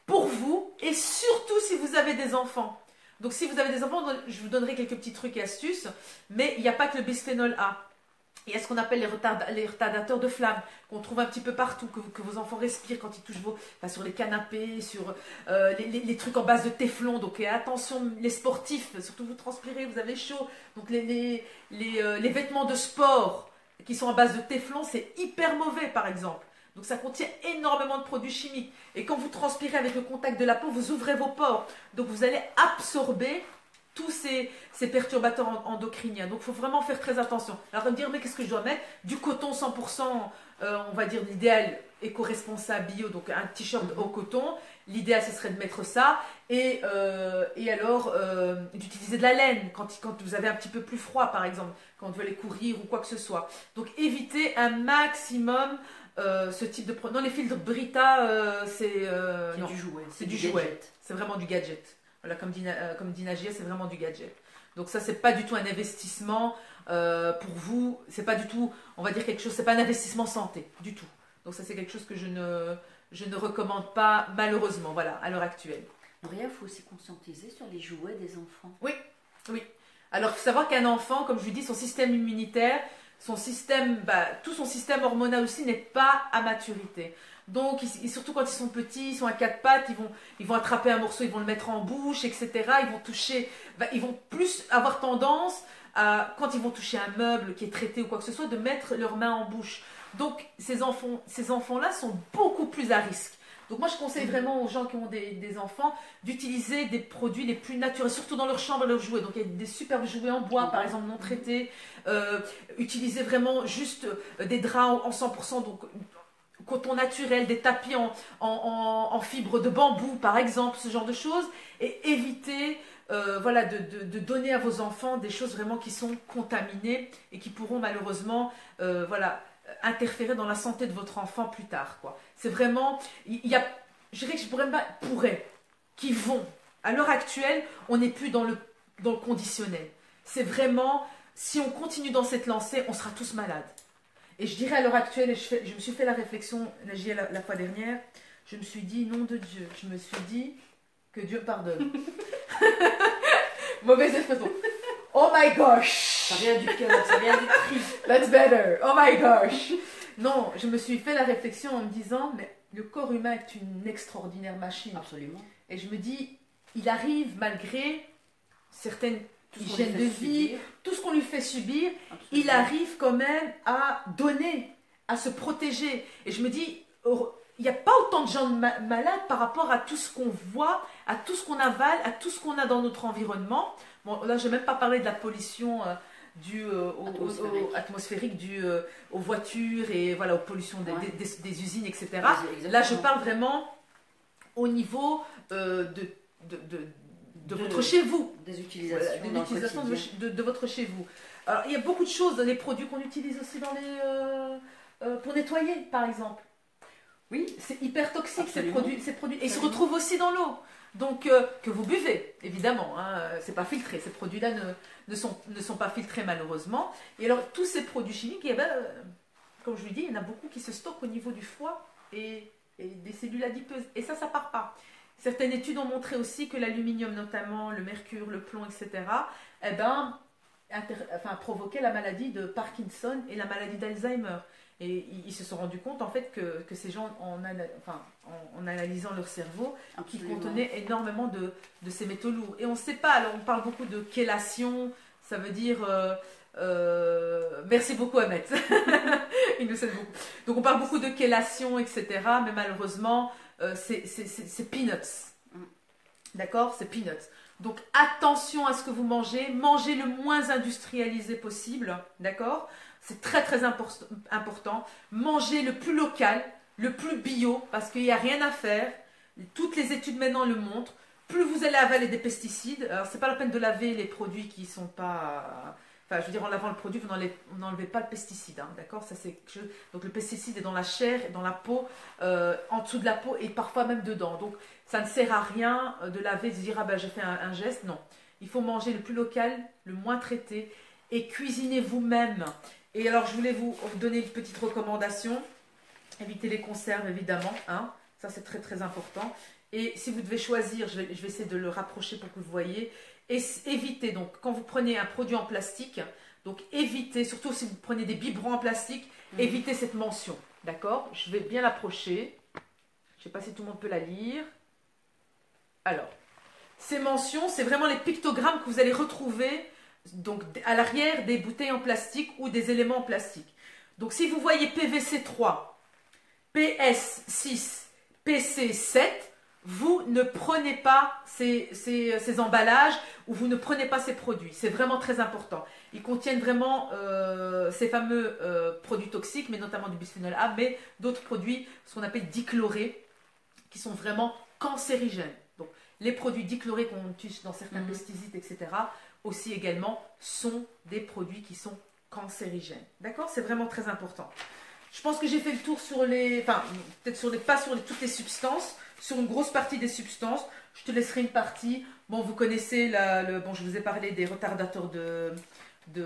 pour vous et surtout si vous avez des enfants. Donc si vous avez des enfants, je vous donnerai quelques petits trucs et astuces, mais il n'y a pas que le bisphénol A. Il y a ce qu'on appelle les, retard, les retardateurs de flamme, qu'on trouve un petit peu partout, que, que vos enfants respirent quand ils touchent vos, enfin, sur les canapés, sur euh, les, les, les trucs en base de téflon. Donc attention, les sportifs, surtout vous transpirez, vous avez chaud. Donc les, les, les, euh, les vêtements de sport qui sont en base de téflon, c'est hyper mauvais par exemple. Donc ça contient énormément de produits chimiques. Et quand vous transpirez avec le contact de la peau, vous ouvrez vos pores. Donc vous allez absorber tous ces, ces perturbateurs endocriniens. Donc il faut vraiment faire très attention. Alors on va me dire, mais qu'est-ce que je dois mettre? Du coton cent pour cent, euh, on va dire l'idéal éco-responsable bio, donc un t-shirt au coton. L'idéal, ce serait de mettre ça. Et, euh, et alors, euh, d'utiliser de la laine quand, quand vous avez un petit peu plus froid, par exemple, quand vous voulez courir ou quoi que ce soit. Donc évitez un maximum euh, ce type de produit. Non, les filtres Brita, euh, c'est euh, du jouet. C'est du, du jouet. C'est vraiment du gadget. Voilà, comme dit, euh, comme dit Nagia, c'est vraiment du gadget. Donc ça, c'est pas du tout un investissement euh, pour vous. C'est pas du tout, on va dire quelque chose, c'est pas un investissement santé, du tout. Donc ça, c'est quelque chose que je ne, je ne recommande pas, malheureusement, voilà, à l'heure actuelle. Maria, il faut aussi conscientiser sur les jouets des enfants. Oui, oui. Alors, il faut savoir qu'un enfant, comme je lui dis, son système immunitaire, son système, bah, tout son système hormonal aussi n'est pas à maturité. Donc, ils, surtout quand ils sont petits, ils sont à quatre pattes, ils vont, ils vont attraper un morceau, ils vont le mettre en bouche, et cetera. Ils vont toucher, bah, ils vont plus avoir tendance à, quand ils vont toucher un meuble qui est traité ou quoi que ce soit, de mettre leurs mains en bouche. Donc, ces enfants, ces enfants-là sont beaucoup plus à risque. Donc, moi, je conseille vraiment aux gens qui ont des, des enfants d'utiliser des produits les plus naturels, surtout dans leur chambre, leurs jouets. Donc, il y a des superbes jouets en bois, par exemple, non traités. Euh, utilisez vraiment juste des draps en cent pour cent, donc coton naturel, des tapis en, en, en, en fibre de bambou, par exemple, ce genre de choses. Et évitez euh, voilà, de, de, de donner à vos enfants des choses vraiment qui sont contaminées et qui pourront malheureusement euh, voilà, interférer dans la santé de votre enfant plus tard, quoi. C'est vraiment, il y a, je dirais que je pourrais pas, pourrais, qui vont, à l'heure actuelle, on n'est plus dans le, dans le conditionnel. C'est vraiment, si on continue dans cette lancée, on sera tous malades. Et je dirais à l'heure actuelle, et je, fais, je me suis fait la réflexion, la, la, la fois dernière, je me suis dit, nom de Dieu, je me suis dit, que Dieu pardonne. Mauvaise expression. Oh my gosh! Ça vient du cœur, ça vient du cri. That's better. Oh my gosh! Non, je me suis fait la réflexion en me disant, mais le corps humain est une extraordinaire machine. Absolument. Et je me dis, il arrive malgré certaines hygiènes de vie, subir. Tout ce qu'on lui fait subir, absolument. Il arrive quand même à donner, à se protéger. Et je me dis, il n'y a pas autant de gens ma malades par rapport à tout ce qu'on voit, à tout ce qu'on avale, à tout ce qu'on a dans notre environnement. Bon, là, je n'ai même pas parlé de la pollution euh, due euh, au, atmosphérique, au, atmosphérique due euh, aux voitures et voilà, aux pollutions des, ouais. des, des, des usines, et cetera. Là, je parle vraiment au niveau euh, de, de, de, de, de votre chez vous. Des utilisations, voilà, de, l'utilisation de, de, de votre chez vous. Alors, il y a beaucoup de choses, les produits qu'on utilise aussi dans les, euh, euh, pour nettoyer, par exemple. Oui, c'est hyper toxique ces produits, ces produits. Et ils se retrouvent aussi dans l'eau. Donc, euh, que vous buvez, évidemment. Hein, c'est pas filtré. Ces produits-là ne, ne, sont, ne sont pas filtrés, malheureusement. Et alors, tous ces produits chimiques, eh ben, euh, comme je vous dis, il y en a beaucoup qui se stockent au niveau du foie et, et des cellules adipeuses. Et ça, ça part pas. Certaines études ont montré aussi que l'aluminium, notamment, le mercure, le plomb, et cetera, eh ben, inter, enfin, provoquaient la maladie de Parkinson et la maladie d'Alzheimer. Et ils se sont rendus compte en fait que, que ces gens, en, enfin, en, en analysant leur cerveau, qui contenaient énormément de, de ces métaux lourds. Et on ne sait pas, alors on parle beaucoup de chélation, ça veut dire... Euh, euh, merci beaucoup Ahmed, il nous aide beaucoup. Donc on parle beaucoup de chélation, et cetera. Mais malheureusement, euh, c'est peanuts. D'accord? C'est peanuts. Donc attention à ce que vous mangez, mangez le moins industrialisé possible, d'accord? C'est très très important. Mangez le plus local, le plus bio, parce qu'il n'y a rien à faire. Toutes les études maintenant le montrent. Plus vous allez avaler des pesticides, alors c'est pas la peine de laver les produits qui sont pas... Enfin, je veux dire, en lavant le produit, vous n'enlevez pas le pesticide, hein, d'accord? Ça, c'est quelque chose... Donc le pesticide est dans la chair, dans la peau, euh, en dessous de la peau et parfois même dedans. Donc ça ne sert à rien de laver, de se dire, ah ben j'ai fait un, un geste. Non. Il faut manger le plus local, le moins traité et cuisiner vous-même. Et alors, je voulais vous donner une petite recommandation. Évitez les conserves, évidemment. Hein. Ça, c'est très, très important. Et si vous devez choisir, je vais, je vais essayer de le rapprocher pour que vous voyez. Et évitez, donc, quand vous prenez un produit en plastique, donc évitez, surtout si vous prenez des biberons en plastique, mmh. évitez cette mention. D'accord? Je vais bien l'approcher. Je ne sais pas si tout le monde peut la lire. Alors, ces mentions, c'est vraiment les pictogrammes que vous allez retrouver donc, à l'arrière des bouteilles en plastique ou des éléments en plastique. Donc, si vous voyez P V C trois, P S six, P C sept, vous ne prenez pas ces, ces, ces emballages ou vous ne prenez pas ces produits. C'est vraiment très important. Ils contiennent vraiment euh, ces fameux euh, produits toxiques, mais notamment du bisphénol A, mais d'autres produits, ce qu'on appelle dichlorés, qui sont vraiment cancérigènes. Donc, les produits dichlorés qu'on utilise dans certains mmh. pesticides, et cetera, aussi également, sont des produits qui sont cancérigènes. D'accord? C'est vraiment très important. Je pense que j'ai fait le tour sur les... Enfin, peut-être sur les... pas sur les, toutes les substances, sur une grosse partie des substances. Je te laisserai une partie. Bon, vous connaissez, la, le, bon, je vous ai parlé des retardateurs de... de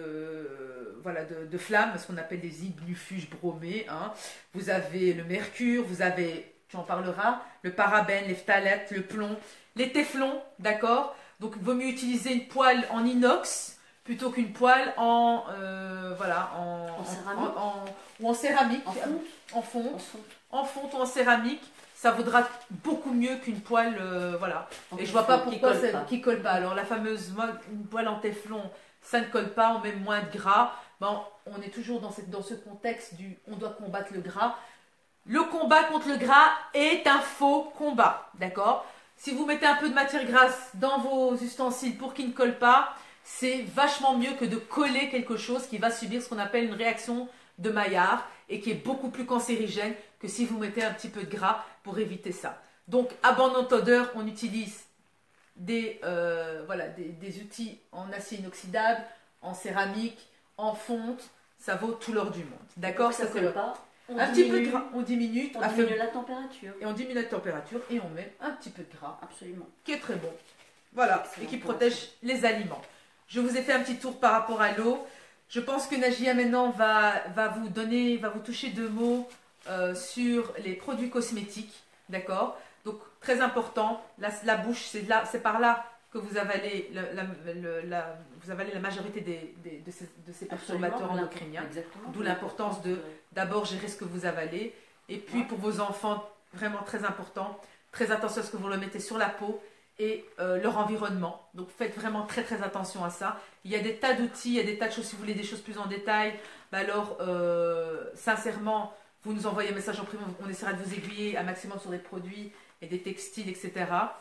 euh, voilà, de, de flamme, ce qu'on appelle des ignifuges bromés. Hein. Vous avez le mercure, vous avez... tu en parleras, le parabène, les phtalates, le plomb, les téflons, d'accord? Donc, il vaut mieux utiliser une poêle en inox plutôt qu'une poêle en, euh, voilà, en, en, céramique. En, en, ou en céramique, en fonte, en fonte, en fonte, en fonte ou en céramique. Ça vaudra beaucoup mieux qu'une poêle, euh, voilà. En Et je vois pas pourquoi qui colle, pas. qui colle pas. Alors, la fameuse, une poêle en téflon, ça ne colle pas, on met moins de gras. Bon, on est toujours dans, cette, dans ce contexte du, on doit combattre le gras. Le combat contre le gras est un faux combat, d'accord? Si vous mettez un peu de matière grasse dans vos ustensiles pour qu'ils ne collent pas, c'est vachement mieux que de coller quelque chose qui va subir ce qu'on appelle une réaction de Maillard et qui est beaucoup plus cancérigène que si vous mettez un petit peu de gras pour éviter ça. Donc, abandonnante odeur, on utilise des, euh, voilà, des, des outils en acier inoxydable, en céramique, en fonte, ça vaut tout l'or du monde, d'accord? Ça ne colle pas. On un diminue, petit peu de gras, on diminue, on diminue la température. Et on diminue la température et on met un petit peu de gras. Absolument. Qui est très bon. Voilà, et qui protège les aliments. Je vous ai fait un petit tour par rapport à l'eau. Je pense que Najia maintenant va, va vous donner, va vous toucher deux mots euh, sur les produits cosmétiques. D'accord? Donc, très important, la, la bouche, c'est là, c'est par là que vous avalez la, la, la, la, vous avalez la majorité des, des, de ces, de ces perturbateurs endocriniens. D'où l'importance de d'abord gérer ce que vous avalez. Et puis, ouais. pour vos enfants, vraiment très important, très attention à ce que vous le mettez sur la peau et euh, leur environnement. Donc, faites vraiment très très attention à ça. Il y a des tas d'outils, il y a des tas de choses, si vous voulez des choses plus en détail, bah alors, euh, sincèrement, vous nous envoyez un message en privé, on essaiera de vous aiguiller un maximum sur des produits et des textiles, et cetera.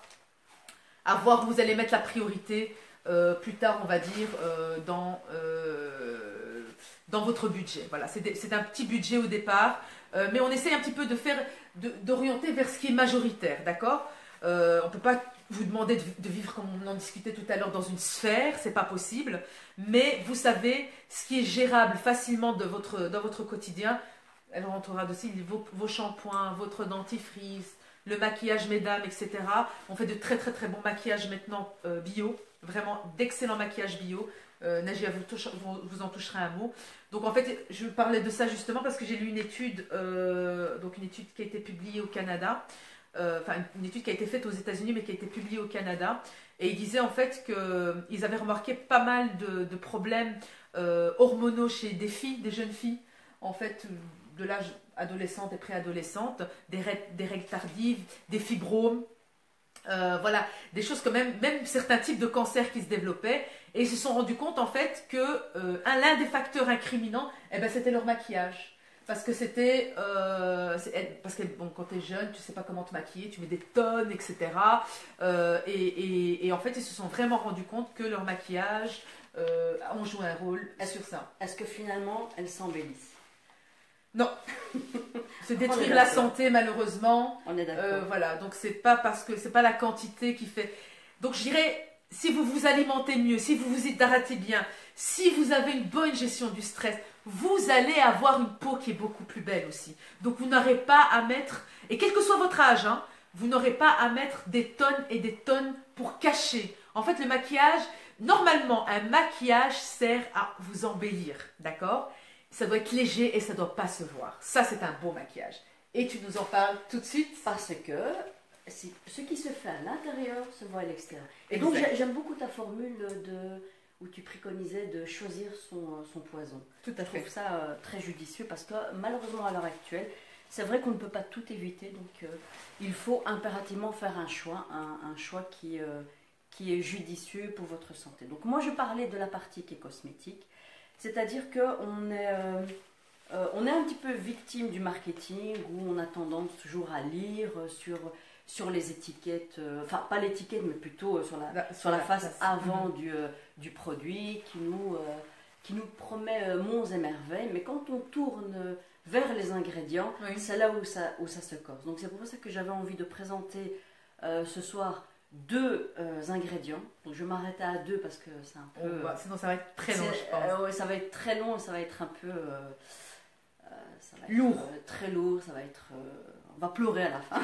À voir où vous allez mettre la priorité euh, plus tard, on va dire, euh, dans, euh, dans votre budget. Voilà, c'est un petit budget au départ, euh, mais on essaye un petit peu de faire, d'orienter vers ce qui est majoritaire, d'accord? euh, On ne peut pas vous demander de, de vivre, comme on en discutait tout à l'heure, dans une sphère, c'est pas possible, mais vous savez ce qui est gérable facilement de votre, dans votre quotidien. Elle rentrera aussi vos, vos shampoings, votre dentifrice, le maquillage mesdames, et cetera. On fait de très très très bons maquillages maintenant euh, bio, vraiment d'excellents maquillages bio. Euh, Najia vous, touche, vous, vous en touchera un mot. Donc en fait, je parlais de ça justement parce que j'ai lu une étude, euh, donc une étude qui a été publiée au Canada, euh, enfin une étude qui a été faite aux États-Unis mais qui a été publiée au Canada. Et ils disaient en fait qu'ils avaient remarqué pas mal de, de problèmes euh, hormonaux chez des filles, des jeunes filles, en fait, de l'âge adolescente et préadolescente, des, des règles tardives, des fibromes, euh, voilà, des choses quand même, même certains types de cancers qui se développaient, et ils se sont rendus compte en fait que euh, l'un des facteurs incriminants, eh ben, c'était leur maquillage. Parce que c'était, euh, parce que bon, quand tu es jeune, tu sais pas comment te maquiller, tu mets des tonnes, et cetera. Euh, et, et, et en fait, ils se sont vraiment rendus compte que leur maquillage euh, ont joué un rôle sur ça. Est-ce que finalement, elles s'embellissent? Non, c'est détruire la santé malheureusement. On est d'accord. Euh, voilà, donc c'est pas parce que c'est pas la quantité qui fait. Donc je dirais, si vous vous alimentez mieux, si vous vous hydratez bien, si vous avez une bonne gestion du stress, vous allez avoir une peau qui est beaucoup plus belle aussi. Donc vous n'aurez pas à mettre, et quel que soit votre âge, hein, vous n'aurez pas à mettre des tonnes et des tonnes pour cacher. En fait, le maquillage, normalement, un maquillage sert à vous embellir, d'accord? Ça doit être léger et ça ne doit pas se voir. Ça, c'est un beau maquillage. Et tu nous en parles tout de suite? Parce que ce qui se fait à l'intérieur se voit à l'extérieur. Et donc j'aime beaucoup ta formule de, où tu préconisais de choisir son, son poison. Tout à fait. Je trouve ça euh, très judicieux parce que malheureusement à l'heure actuelle, c'est vrai qu'on ne peut pas tout éviter. Donc euh, il faut impérativement faire un choix, un, un choix qui, euh, qui est judicieux pour votre santé. Donc moi je parlais de la partie qui est cosmétique, c'est-à-dire qu'on est... Euh, Euh, on est un petit peu victime du marketing où on a tendance toujours à lire sur, sur les étiquettes, euh, enfin pas l'étiquette mais plutôt sur la, la sur la face la, avant mmh. du, euh, du produit qui nous, euh, qui nous promet euh, monts et merveilles, mais quand on tourne vers les ingrédients, oui. c'est là où ça, où ça se corse. Donc c'est pour ça que j'avais envie de présenter euh, ce soir deux euh, ingrédients. Donc je vais m'arrêter à deux parce que c'est un peu... Oh, bah, sinon ça va être très long, je pense. Euh, ouais, ça va être très long et ça va être un peu... Euh, Ça va être lourd. Euh, très lourd, ça va être... Euh, on va pleurer à la fin.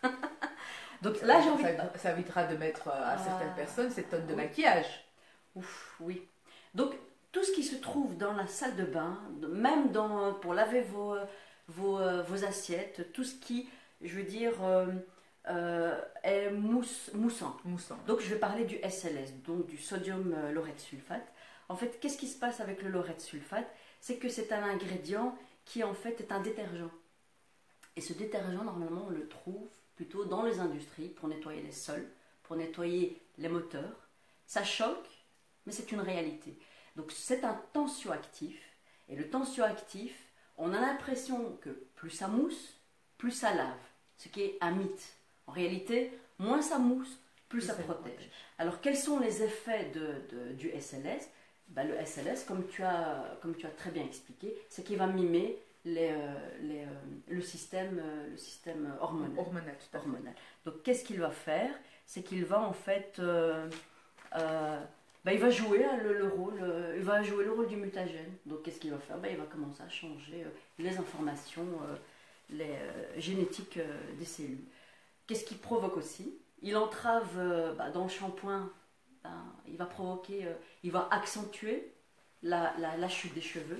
Donc là, j'ai envie ça, de... ça évitera de mettre à Ah, certaines personnes cette tonne de oui. maquillage. Ouf, oui. Donc, tout ce qui se trouve dans la salle de bain, même dans, pour laver vos, vos, vos assiettes, tout ce qui, je veux dire, euh, euh, est mousse, moussant. Moussant. Donc, je vais parler du S L S, donc du sodium laureth sulfate. En fait, qu'est-ce qui se passe avec le laureth sulfate? C'est que c'est un ingrédient qui en fait est un détergent. Et ce détergent, normalement, on le trouve plutôt dans les industries pour nettoyer les sols, pour nettoyer les moteurs. Ça choque, mais c'est une réalité. Donc c'est un tensioactif. Et le tensioactif, on a l'impression que plus ça mousse, plus ça lave. Ce qui est un mythe. En réalité, moins ça mousse, plus ça protège. Alors quels sont les effets de, de, du S L S? Ben, le S L S, comme tu as, comme tu as très bien expliqué, c'est qu'il va mimer les, euh, les, euh, le, système, euh, le système hormonal. Hormonal, tout à fait. hormonal. Donc, qu'est-ce qu'il va faire? C'est qu'il va en fait, euh, euh, ben, il va jouer hein, le, le rôle, euh, il va jouer le rôle du mutagène. Donc, qu'est-ce qu'il va faire? Ben, il va commencer à changer euh, les informations, euh, les euh, génétiques euh, des cellules. Qu'est-ce qu'il provoque aussi? Il entrave euh, ben, dans le shampoing. Ben, il va provoquer, euh, il va accentuer la, la, la chute des cheveux.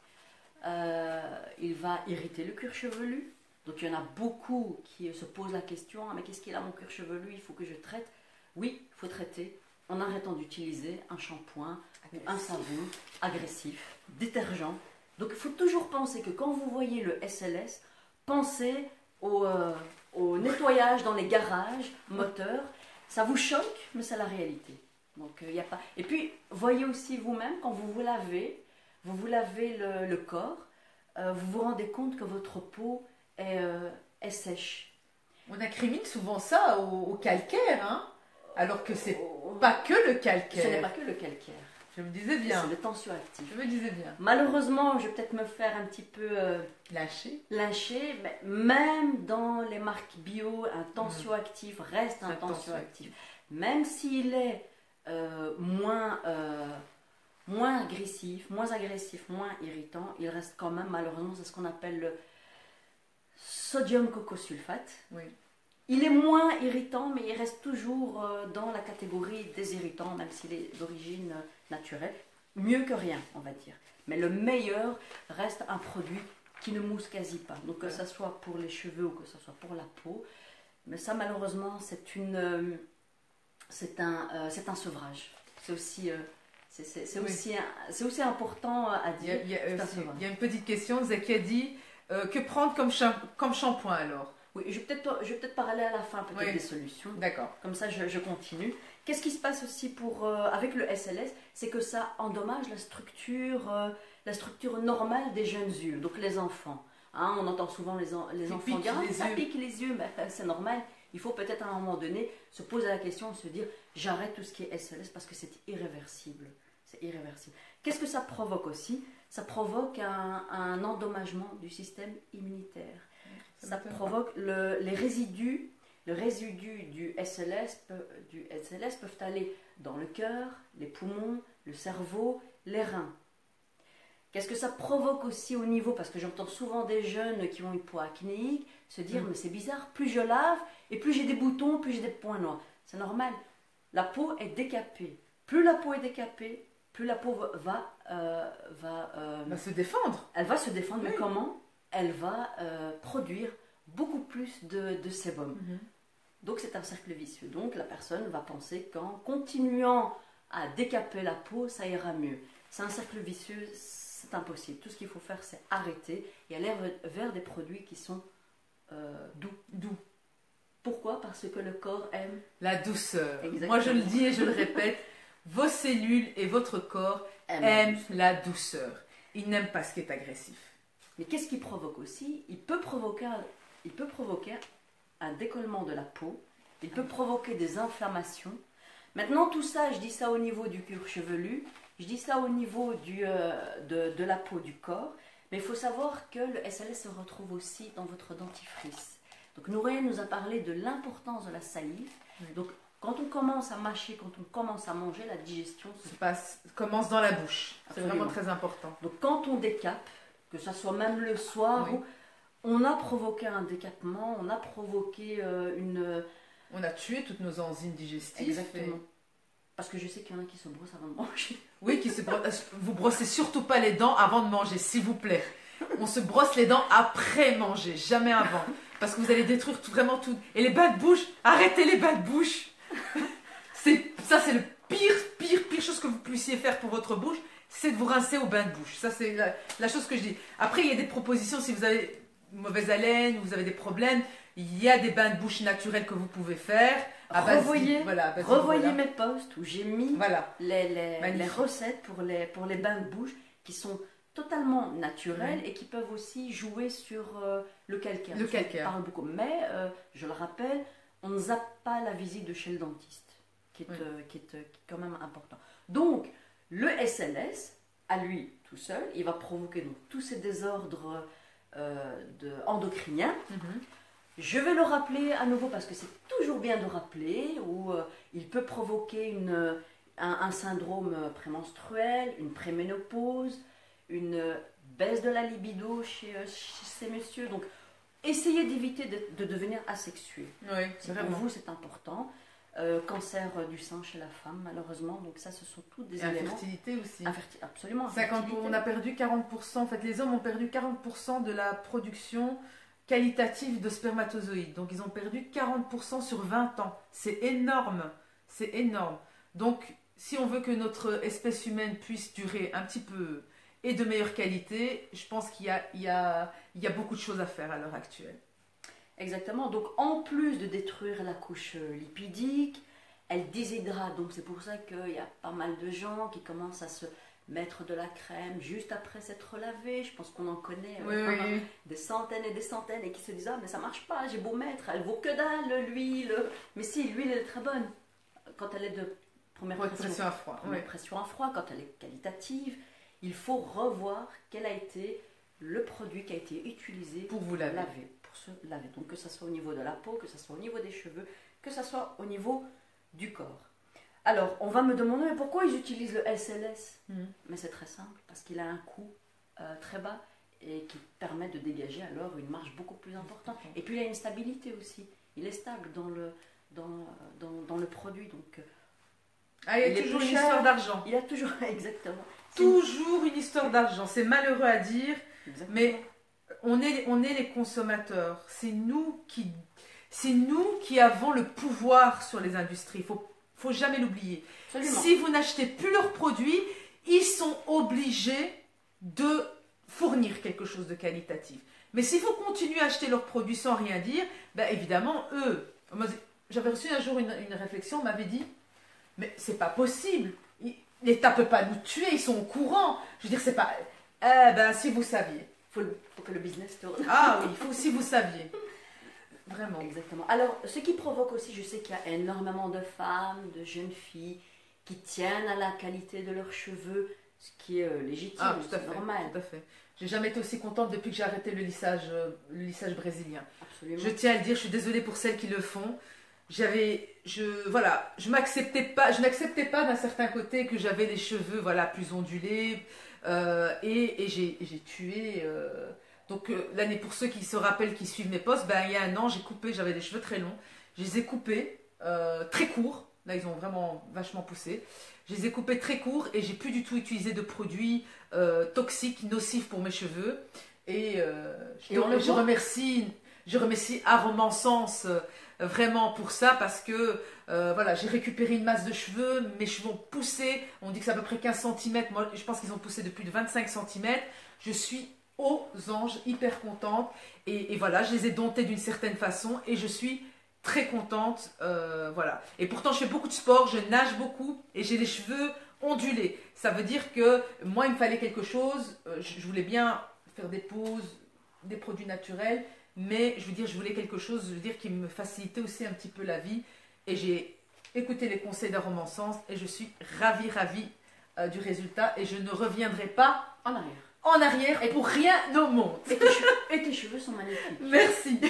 Euh, il va irriter le cuir chevelu. Donc il y en a beaucoup qui se posent la question, ah, mais qu'est-ce qu'il a mon cuir chevelu? Il faut que je traite. Oui, il faut traiter en arrêtant d'utiliser un shampoing ou un savon agressif, détergent. Donc il faut toujours penser que quand vous voyez le S L S, pensez au, euh, au nettoyage dans les garages moteurs. Ça vous choque, mais c'est la réalité. Donc, il euh, y a pas... Et puis, voyez aussi vous-même, quand vous vous lavez, vous vous lavez le, le corps, euh, vous vous rendez compte que votre peau est, euh, est sèche. On incrimine souvent ça au, au calcaire, hein, alors que c'est oh, pas que le calcaire. Ce n'est pas que le calcaire. Je me disais bien. C'est le tensioactif. Je me disais bien. Malheureusement, je vais peut-être me faire un petit peu... Euh, lâcher. Lâcher, mais même dans les marques bio, un tensioactif mmh. reste un, un tensioactif. Même s'il est... Euh, moins, euh, moins agressif, moins agressif, moins irritant, il reste quand même, malheureusement, c'est ce qu'on appelle le sodium cocosulfate. Oui. Il est moins irritant, mais il reste toujours euh, dans la catégorie des irritants, même s'il est d'origine naturelle. Mieux que rien, on va dire. Mais le meilleur reste un produit qui ne mousse quasi pas. Donc que ce soit pour les cheveux ou que ce soit pour la peau. Mais ça, malheureusement, c'est une... Euh, C'est un, euh, c'est un sevrage. C'est aussi, euh, c'est, c'est, c'est, oui. aussi, c'est aussi important à dire. Il y a, il y a, aussi, il y a une petite question. Zaki a dit euh, que prendre comme, champ- comme shampoing alors? Oui, je vais peut-être, je vais peut-être parler à la fin peut-être oui. des solutions. D'accord. Comme ça, je, je continue. Qu'est-ce qui se passe aussi pour, euh, avec le S L S? C'est que ça endommage la structure, euh, la structure normale des jeunes yeux, donc les enfants. Hein, on entend souvent les, en, les enfants dire ah, ça pique les yeux, mais c'est normal. Il faut peut-être à un moment donné se poser la question, se dire j'arrête tout ce qui est S L S parce que c'est irréversible. C'est irréversible. Qu'est-ce que ça provoque aussi? Ça provoque un, un endommagement du système immunitaire. Ça, ça provoque le, les résidus, le résidu du S L S, peut, du S L S peuvent aller dans le cœur, les poumons, le cerveau, les reins. Qu'est-ce que ça provoque aussi au niveau, parce que j'entends souvent des jeunes qui ont une peau acnéique se dire, mmh. mais c'est bizarre, plus je lave et plus j'ai des boutons, plus j'ai des points noirs. C'est normal, la peau est décapée. Plus la peau est décapée, plus la peau va... Euh, va, euh, va se défendre. Elle va se défendre, oui. Mais comment? Elle va euh, produire beaucoup plus de, de sébum. Mmh. Donc c'est un cercle vicieux. Donc la personne va penser qu'en continuant à décaper la peau, ça ira mieux. C'est un cercle vicieux, c'est impossible. Tout ce qu'il faut faire, c'est arrêter et aller vers des produits qui sont euh, doux. Doux. Pourquoi? Parce que le corps aime la douceur. Exactement. Moi je le dis et je le répète, vos cellules et votre corps aiment, aiment la douceur. Ils n'aiment pas ce qui est agressif. Mais qu'est-ce qui provoque aussi? Il peut provoquer, il peut provoquer un décollement de la peau, il peut provoquer des inflammations. Maintenant, tout ça, je dis ça au niveau du cuir chevelu, je dis ça au niveau du, euh, de, de la peau du corps, mais il faut savoir que le S L S se retrouve aussi dans votre dentifrice. Donc, Noureille nous a parlé de l'importance de la salive. Oui. Donc, quand on commence à mâcher, quand on commence à manger, la digestion se passe, commence dans la bouche. C'est vraiment très important. Donc, quand on décape, que ce soit même le soir, oui. on a provoqué un décapement, on a provoqué euh, une... On a tué toutes nos enzymes digestives. Exactement. Et... Parce que je sais qu'il y en a qui se brossent avant de manger. Oui, qui se brossent. Vous brossez surtout pas les dents avant de manger, s'il vous plaît. On se brosse les dents après manger, jamais avant. Parce que vous allez détruire tout, vraiment tout. Et les bains de bouche, arrêtez les bains de bouche. Ça, c'est le pire, pire, pire chose que vous puissiez faire pour votre bouche, c'est de vous rincer au bain de bouche. Ça, c'est la, la chose que je dis. Après, il y a des propositions, si vous avez une mauvaise haleine, ou vous avez des problèmes, il y a des bains de bouche naturels que vous pouvez faire. À revoyez voilà, revoyez voilà. mes posts où j'ai mis voilà. les, les, les recettes pour les, pour les bains de bouche qui sont totalement naturels mmh. et qui peuvent aussi jouer sur euh, le calcaire. Le calcaire. On parle beaucoup. Mais, euh, je le rappelle, on ne zappe pas la visite de chez le dentiste, qui est, oui. euh, qui, est, euh, qui est quand même important. Donc, le S L S, à lui tout seul, il va provoquer donc, tous ces désordres euh, de, endocriniens. Mmh. Je vais le rappeler à nouveau parce que c'est toujours bien de rappeler, où euh, il peut provoquer une, un, un syndrome prémenstruel, une préménopause, une baisse de la libido chez, chez ces messieurs. Donc, essayez d'éviter de, de devenir asexué. Oui, c'est pour vous, c'est important. Euh, cancer du sein chez la femme, malheureusement. Donc ça, ce sont tous des et éléments. Infertilité aussi. Inferti absolument. Ça, quand on a perdu quarante pour cent, en fait, les hommes ont perdu quarante pour cent de la production qualitative de spermatozoïdes. Donc, ils ont perdu quarante pour cent sur vingt ans. C'est énorme. C'est énorme. Donc, si on veut que notre espèce humaine puisse durer un petit peu et de meilleure qualité, je pense qu'il y a, il y a, il y a beaucoup de choses à faire à l'heure actuelle. Exactement. Donc, en plus de détruire la couche lipidique, elle déshydrate. Donc, c'est pour ça qu'il y a pas mal de gens qui commencent à se mettre de la crème juste après s'être lavé. Je pense qu'on en connaît oui, euh, oui. des centaines et des centaines et qui se disent « Ah, mais ça marche pas, j'ai beau mettre, elle vaut que dalle, l'huile. » Mais si, l'huile est très bonne quand elle est de première pression, pression à froid. Première oui. pression à froid, quand elle est qualitative. Il faut revoir quel a été le produit qui a été utilisé pour vous laver. laver. Pour se laver. Donc que ce soit au niveau de la peau, que ce soit au niveau des cheveux, que ce soit au niveau du corps. Alors, on va me demander mais pourquoi ils utilisent le S L S mmh. Mais c'est très simple, parce qu'il a un coût euh, très bas et qui permet de dégager alors une marge beaucoup plus importante. Mmh. Et puis il a une stabilité aussi. Il est stable dans le, dans, dans, dans le produit. Donc, ah, il y a toujours une histoire d'argent. Il y a toujours, exactement. Toujours une histoire d'argent. C'est malheureux à dire, exactement. Mais on est, on est les consommateurs. C'est nous qui, c'est nous qui avons le pouvoir sur les industries. Il faut faut jamais l'oublier. Si vous n'achetez plus leurs produits, ils sont obligés de fournir quelque chose de qualitatif. Mais si vous continuez à acheter leurs produits sans rien dire, ben évidemment, eux... J'avais reçu un jour une, une réflexion, on m'avait dit, mais c'est pas possible, l'État peut pas nous tuer, ils sont au courant. Je veux dire, c'est pas... Eh ben, si vous saviez. Il faut, faut que le business tourne. Ah oui, il faut si vous saviez. Vraiment. Exactement. Alors, ce qui provoque aussi, je sais qu'il y a énormément de femmes, de jeunes filles qui tiennent à la qualité de leurs cheveux, ce qui est euh, légitime, ah, tout à c'est fait, normal. Tout à fait. J'ai jamais été aussi contente depuis que j'ai arrêté le lissage, euh, le lissage brésilien. Absolument. Je tiens à le dire, je suis désolée pour celles qui le font. J'avais, je, voilà, je m'acceptais pas, je n'acceptais pas d'un certain côté que j'avais les cheveux, voilà, plus ondulés, euh, et, et j'ai, j'ai tué. Euh, Donc euh, l'année, pour ceux qui se rappellent, qui suivent mes posts, ben, il y a un an, j'ai coupé, j'avais des cheveux très longs. Je les ai coupés, euh, très courts. Là, ils ont vraiment vachement poussé. Je les ai coupés très courts et j'ai plus du tout utilisé de produits euh, toxiques, nocifs pour mes cheveux. Et, euh, je, et on le je remercie, je remercie Aromensens euh, vraiment pour ça parce que euh, voilà, j'ai récupéré une masse de cheveux, mes cheveux ont poussé, on dit que c'est à peu près quinze centimètres, moi je pense qu'ils ont poussé de plus de vingt-cinq centimètres. Je suis aux anges, hyper contente et, et voilà, je les ai domptés d'une certaine façon et je suis très contente, euh, voilà. Et pourtant je fais beaucoup de sport, je nage beaucoup et j'ai les cheveux ondulés. Ça veut dire que moi il me fallait quelque chose, euh, je, je voulais bien faire des pauses, des produits naturels, mais je veux dire, je voulais quelque chose, je veux dire, qui me facilitait aussi un petit peu la vie. Et j'ai écouté les conseils d'Aromensens et je suis ravie, ravie euh, du résultat. Et je ne reviendrai pas en arrière. En arrière et pour rien au monde. Et tes, cheveux, et tes cheveux sont magnifiques. Merci.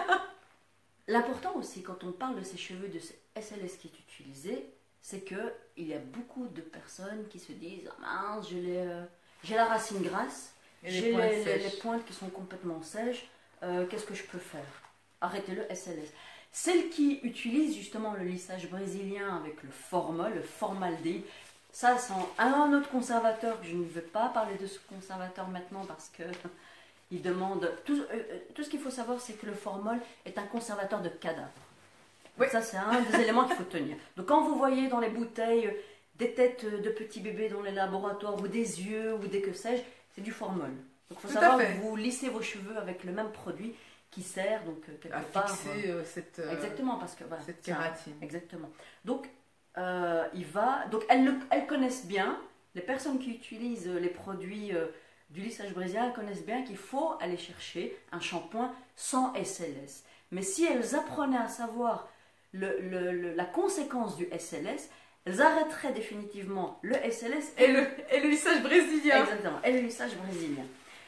L'important aussi, quand on parle de ces cheveux, de ce S L S qui est utilisé, c'est qu'il y a beaucoup de personnes qui se disent ah, mince, j'ai euh, la racine grasse, j'ai les, les, les pointes qui sont complètement sèches. Euh, qu'est-ce que je peux faire? Arrêtez-le S L S. Celles qui utilisent justement le lissage brésilien avec le formol, le formaldéhyde, ça c'est un autre conservateur que je ne vais pas parler de ce conservateur maintenant parce que il demande tout, euh, tout ce qu'il faut savoir, c'est que le formol est un conservateur de cadavres. Oui. Ça c'est un des éléments qu'il faut tenir. Donc quand vous voyez dans les bouteilles des têtes de petits bébés dans les laboratoires ou des yeux ou des que sais-je, c'est du formol. Donc il faut savoir que vous lissez vos cheveux avec le même produit qui sert donc quelque à part fixer euh, cette euh, exactement parce que voilà, cette kératine. Exactement. Donc euh, il va donc elles, le, elles connaissent bien, les personnes qui utilisent les produits euh, du lissage brésilien, elles connaissent bien qu'il faut aller chercher un shampoing sans S L S. Mais si elles apprenaient à savoir le, le, le, la conséquence du S L S, elles arrêteraient définitivement le S L S et, et, le, et le lissage brésilien. Exactement, et le lissage brésilien.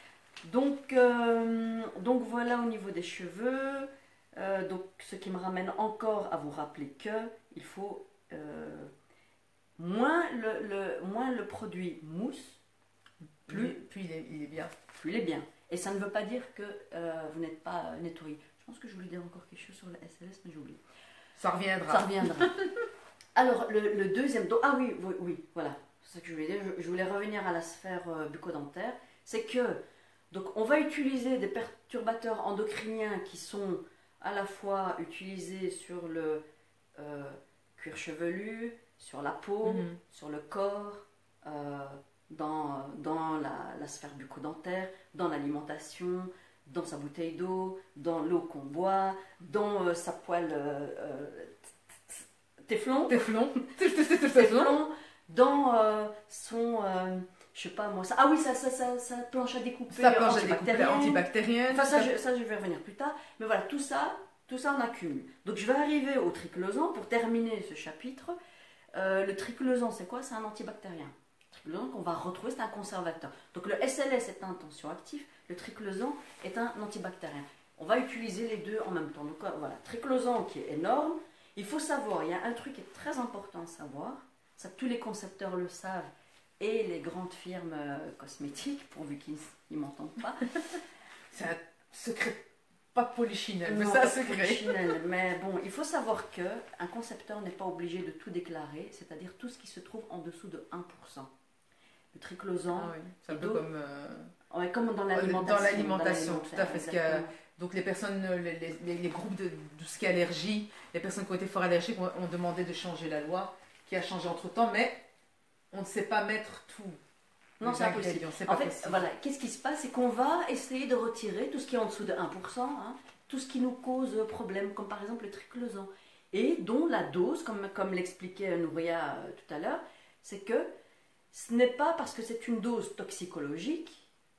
Donc, euh, donc voilà au niveau des cheveux, euh, donc ce qui me ramène encore à vous rappeler que il faut euh, moins, le, le, moins le produit mousse, plus, plus, plus il, est, il est bien. Plus il est bien. Et ça ne veut pas dire que euh, vous n'êtes pas nettoyé. Je pense que je voulais dire encore quelque chose sur le S L S, mais j'ai oublié. Ça reviendra. Ça reviendra. Alors le, le deuxième, donc, ah oui, oui, oui, voilà, c'est ce que je voulais dire. Je, je voulais revenir à la sphère euh, bucco-dentaire, c'est que donc on va utiliser des perturbateurs endocriniens qui sont à la fois utilisés sur le euh, cuir chevelu, sur la peau, mm-hmm. sur le corps, euh, dans, dans la, la sphère bucco-dentaire, dans l'alimentation, dans sa bouteille d'eau, dans l'eau qu'on boit, dans euh, sa poêle euh, euh, téflon, téflon, téflon, dans euh, son... Euh, je sais pas moi, ça, ah oui, ça, ça, ça, ça planche à découper, ça planche à découper antibactérienne. Enfin, ça, je, ça, je vais revenir plus tard. Mais voilà, tout ça, tout ça on accumule. Donc, je vais arriver au triclosan pour terminer ce chapitre. Euh, le triclosan, c'est quoi? C'est un antibactérien. Le triclosan qu'on va retrouver, c'est un conservateur. Donc, le S L S est un tensioactif, le triclosan est un antibactérien. On va utiliser les deux en même temps. Donc, voilà, triclosan qui est énorme. Il faut savoir, il y a un truc qui est très important à savoir. Ça, tous les concepteurs le savent. Et les grandes firmes euh, cosmétiques, pourvu qu'ils ne m'entendent pas. C'est un secret, pas de polichinelle, mais non, c'est un secret. Mais bon, il faut savoir qu'un concepteur n'est pas obligé de tout déclarer, c'est-à-dire tout ce qui se trouve en dessous de un pour cent. Le triclosan. Ah oui, c'est un peu comme, euh, ouais, comme dans l'alimentation. Dans l'alimentation, tout à fait. Parce que, donc les personnes, les, les, les groupes de, de tout ce qui est allergie, les personnes qui ont été fort allergiques ont, ont demandé de changer la loi, qui a changé entre-temps, mais on ne sait pas mettre tout. Non, c'est impossible. En fait, possible. Voilà, qu'est-ce qui se passe? C'est qu'on va essayer de retirer tout ce qui est en dessous de un pour cent, hein, tout ce qui nous cause problème, comme par exemple le triclosan. Et dont la dose, comme, comme l'expliquait Nouria euh, tout à l'heure, c'est que ce n'est pas parce que c'est une dose toxicologique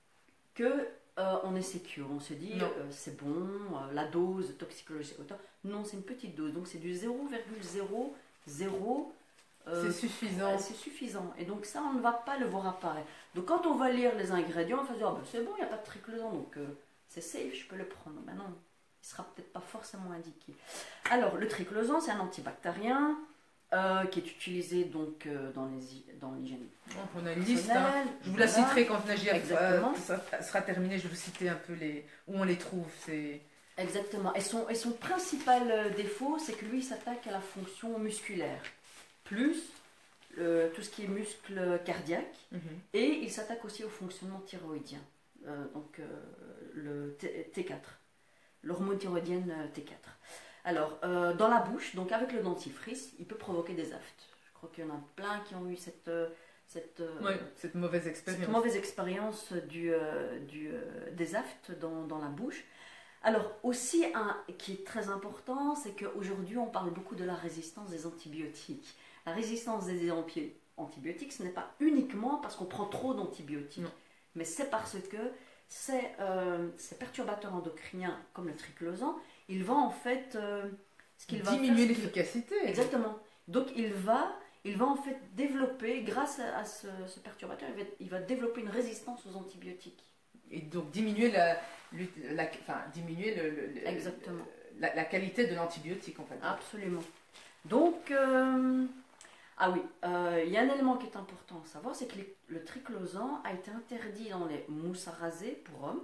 que euh, on est sécure. On se dit, euh, c'est bon, euh, la dose toxicologique. Non, c'est une petite dose. Donc c'est du zéro virgule zéro zéro. Euh, c'est suffisant. C'est suffisant. Et donc ça, on ne va pas le voir apparaître. Donc quand on va lire les ingrédients, on va se dire, oh, ben, c'est bon, il n'y a pas de triclosan, donc euh, c'est safe, je peux le prendre. Ben non, il ne sera peut-être pas forcément indiqué. Alors, le triclosan, c'est un antibactérien euh, qui est utilisé donc euh, dans l'hygiène. On a une liste. Hein. Je vous la voilà. citerai quand euh, ça sera terminé. Je vais vous citer un peu les, où on les trouve. Exactement. Et son, et son principal défaut, c'est que lui, il s'attaque à la fonction musculaire. Plus euh, tout ce qui est muscle cardiaque, mm-hmm. et il s'attaque aussi au fonctionnement thyroïdien, euh, donc euh, le T quatre. l'hormone thyroïdienne T quatre. Alors, euh, dans la bouche, donc avec le dentifrice, il peut provoquer des aftes. Je crois qu'il y en a plein qui ont eu cette, cette, oui, cette mauvaise expérience, cette mauvaise expérience du, euh, du, euh, des aftes dans, dans la bouche. Alors, aussi, un qui est très important, c'est qu'aujourd'hui, on parle beaucoup de la résistance des antibiotiques. La résistance des antibiotiques, ce n'est pas uniquement parce qu'on prend trop d'antibiotiques, mais c'est parce que ces, euh, ces perturbateurs endocriniens, comme le triclosan, il va en fait euh, ce qu'il va diminuer l'efficacité. Exactement. Donc il va, il va en fait développer, grâce à, à ce, ce perturbateur, il va, il va développer une résistance aux antibiotiques. Et donc diminuer la, la, enfin, diminuer le, le, Exactement. La, la qualité de l'antibiotique en fait. Absolument. Donc euh, ah oui, euh, il y a un élément qui est important à savoir, c'est que les, le triclosan a été interdit dans les mousses à raser pour hommes.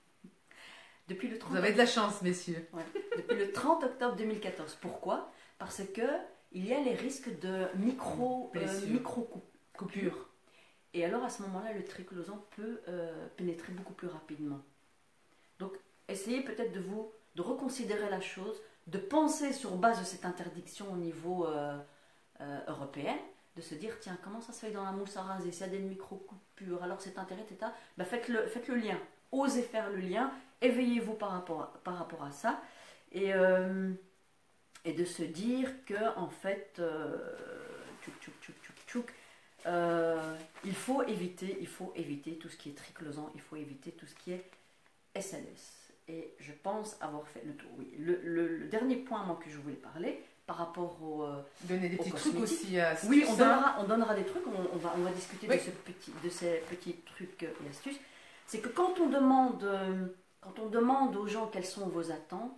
Depuis le trente Vous avez de la chance, messieurs. Ouais, depuis le trente octobre deux mille quatorze. Pourquoi? Parce que il y a les risques de micro, euh, micro coupures. Et alors à ce moment-là, le triclosan peut euh, pénétrer beaucoup plus rapidement. Donc, essayez peut-être de vous de reconsidérer la chose, de penser sur base de cette interdiction au niveau euh, euh, européen, de se dire tiens, comment ça se fait dans la mousse à raser, s'il y a des micro coupures, alors c'est intérêt, et cetera. Ben, faites le, faites le lien. Osez faire le lien, éveillez-vous par rapport à, par rapport à ça, et, euh, et de se dire que en fait, euh, tchouk, tchouk, tchouk, tchouk, tchouk, euh, il faut éviter, il faut éviter tout ce qui est triclosan, il faut éviter tout ce qui est S L S. Et je pense avoir fait le tour. Oui, le, le, le dernier point moi que je voulais parler par rapport au euh, donner des petits trucs aussi à astuces. Oui, on donnera, on donnera des trucs. On, on va, on va discuter oui. de, ce petit, de ces petits trucs et astuces. C'est que quand on demande, quand on demande aux gens quelles sont vos attentes,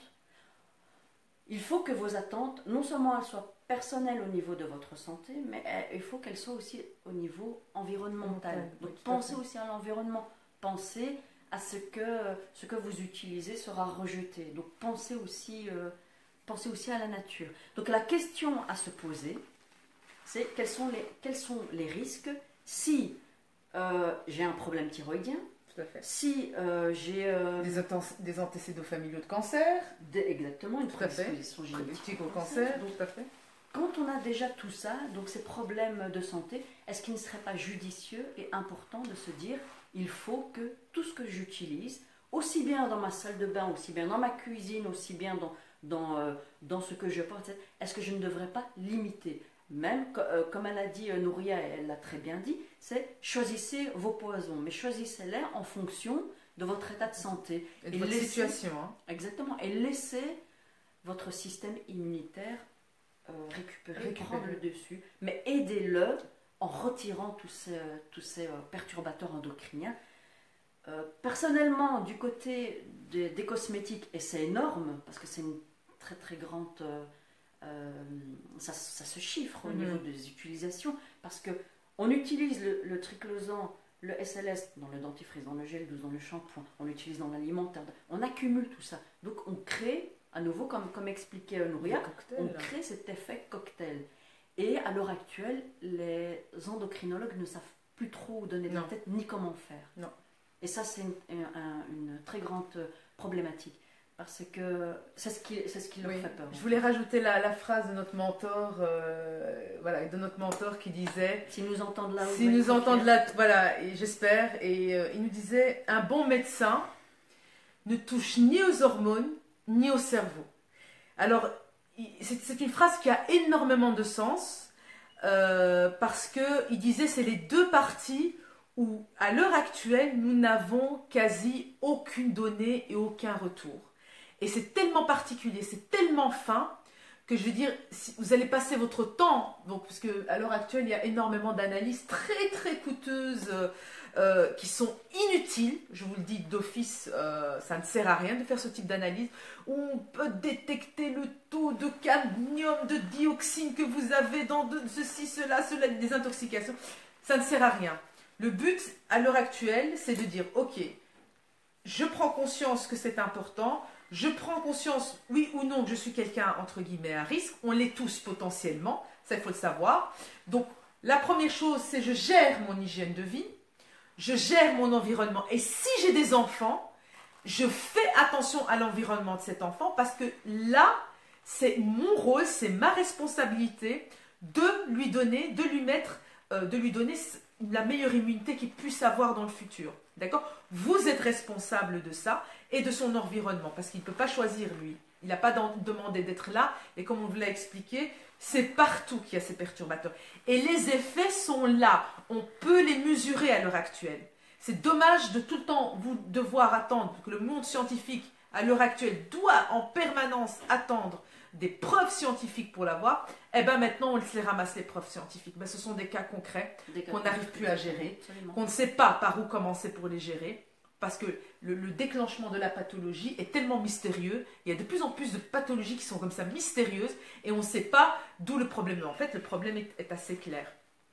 il faut que vos attentes, non seulement elles soient personnelles au niveau de votre santé, mais il faut qu'elles soient aussi au niveau environnemental. Okay, Donc oui, pensez aussi à l'environnement, pensez à ce que ce que vous utilisez sera rejeté. Donc pensez aussi, euh, pensez aussi à la nature. Donc la question à se poser, c'est quels sont les, quels sont les risques si euh, j'ai un problème thyroïdien. Tout à fait. Si euh, j'ai euh, des, des antécédents familiaux de cancer, des, exactement une prédisposition génétique au cancer, donc, tout à fait. Quand on a déjà tout ça, donc ces problèmes de santé, est-ce qu'il ne serait pas judicieux et important de se dire il faut que tout ce que j'utilise, aussi bien dans ma salle de bain, aussi bien dans ma cuisine, aussi bien dans, dans, euh, dans ce que je porte, est-ce que je ne devrais pas limiter? Même, euh, comme elle a dit, euh, Nouria, elle l'a très bien dit, c'est choisissez vos poisons, mais choisissez-les en fonction de votre état de santé. Et de et votre laissez, situation. Hein. Exactement. Et laissez votre système immunitaire euh, récupérer, récupérer, prendre le dessus, mais aidez-le en retirant tous ces, tous ces euh, perturbateurs endocriniens. Euh, personnellement, du côté des, des cosmétiques, et c'est énorme, parce que c'est une très très grande... Euh, Euh, ça, ça se chiffre au mmh. niveau des utilisations parce que on utilise le, le triclosan, le S L S dans le dentifrice, dans le gel douce, dans le shampoing, on l'utilise dans l'alimentaire, on accumule tout ça. Donc on crée, à nouveau, comme, comme expliquait Nouria, on crée cet effet cocktail. Et à l'heure actuelle, les endocrinologues ne savent plus trop où donner de la tête ni comment faire. Non. Et ça, c'est une, une, une très grande problématique. Parce que c'est ce qui, c'est ce qui leur oui. fait peur. Je voulais rajouter la, la phrase de notre mentor, euh, voilà, de notre mentor qui disait... Si nous entendent là... Si nous entendent là, voilà, et j'espère. Et euh, il nous disait, un bon médecin ne touche ni aux hormones, ni au cerveau. Alors, c'est, c'est une phrase qui a énormément de sens, euh, parce qu'il disait, c'est les deux parties où, à l'heure actuelle, nous n'avons quasi aucune donnée et aucun retour. Et c'est tellement particulier, c'est tellement fin, que je veux dire, si vous allez passer votre temps, donc, parce qu'à l'heure actuelle, il y a énormément d'analyses très très coûteuses euh, qui sont inutiles, je vous le dis d'office, euh, ça ne sert à rien de faire ce type d'analyse, où on peut détecter le taux de cadmium, de dioxine que vous avez dans de, ceci, cela, cela, des intoxications, ça ne sert à rien. Le but, à l'heure actuelle, c'est de dire, ok, je prends conscience que c'est important, je prends conscience, oui ou non, que je suis quelqu'un, entre guillemets, à risque. On l'est tous potentiellement, ça il faut le savoir. Donc, la première chose, c'est je gère mon hygiène de vie, je gère mon environnement. Et si j'ai des enfants, je fais attention à l'environnement de cet enfant parce que là, c'est mon rôle, c'est ma responsabilité de lui donner, de lui mettre, euh, de lui donner la meilleure immunité qu'il puisse avoir dans le futur. D'accord? Vous êtes responsable de ça et de son environnement parce qu'il ne peut pas choisir lui. Il n'a pas demandé d'être là et comme on vous l'a expliqué, c'est partout qu'il y a ces perturbateurs. Et les effets sont là. On peut les mesurer à l'heure actuelle. C'est dommage de tout le temps vous devoir attendre que le monde scientifique à l'heure actuelle doit en permanence attendre des preuves scientifiques pour l'avoir. Eh bien maintenant on se les ramasse les preuves scientifiques. Ben, ce sont des cas concrets qu'on n'arrive plus à gérer, qu'on ne sait pas par où commencer pour les gérer. Parce que le, le déclenchement de la pathologie est tellement mystérieux. Il y a de plus en plus de pathologies qui sont comme ça mystérieuses et on ne sait pas d'où le problème. En fait, le problème est, est assez clair.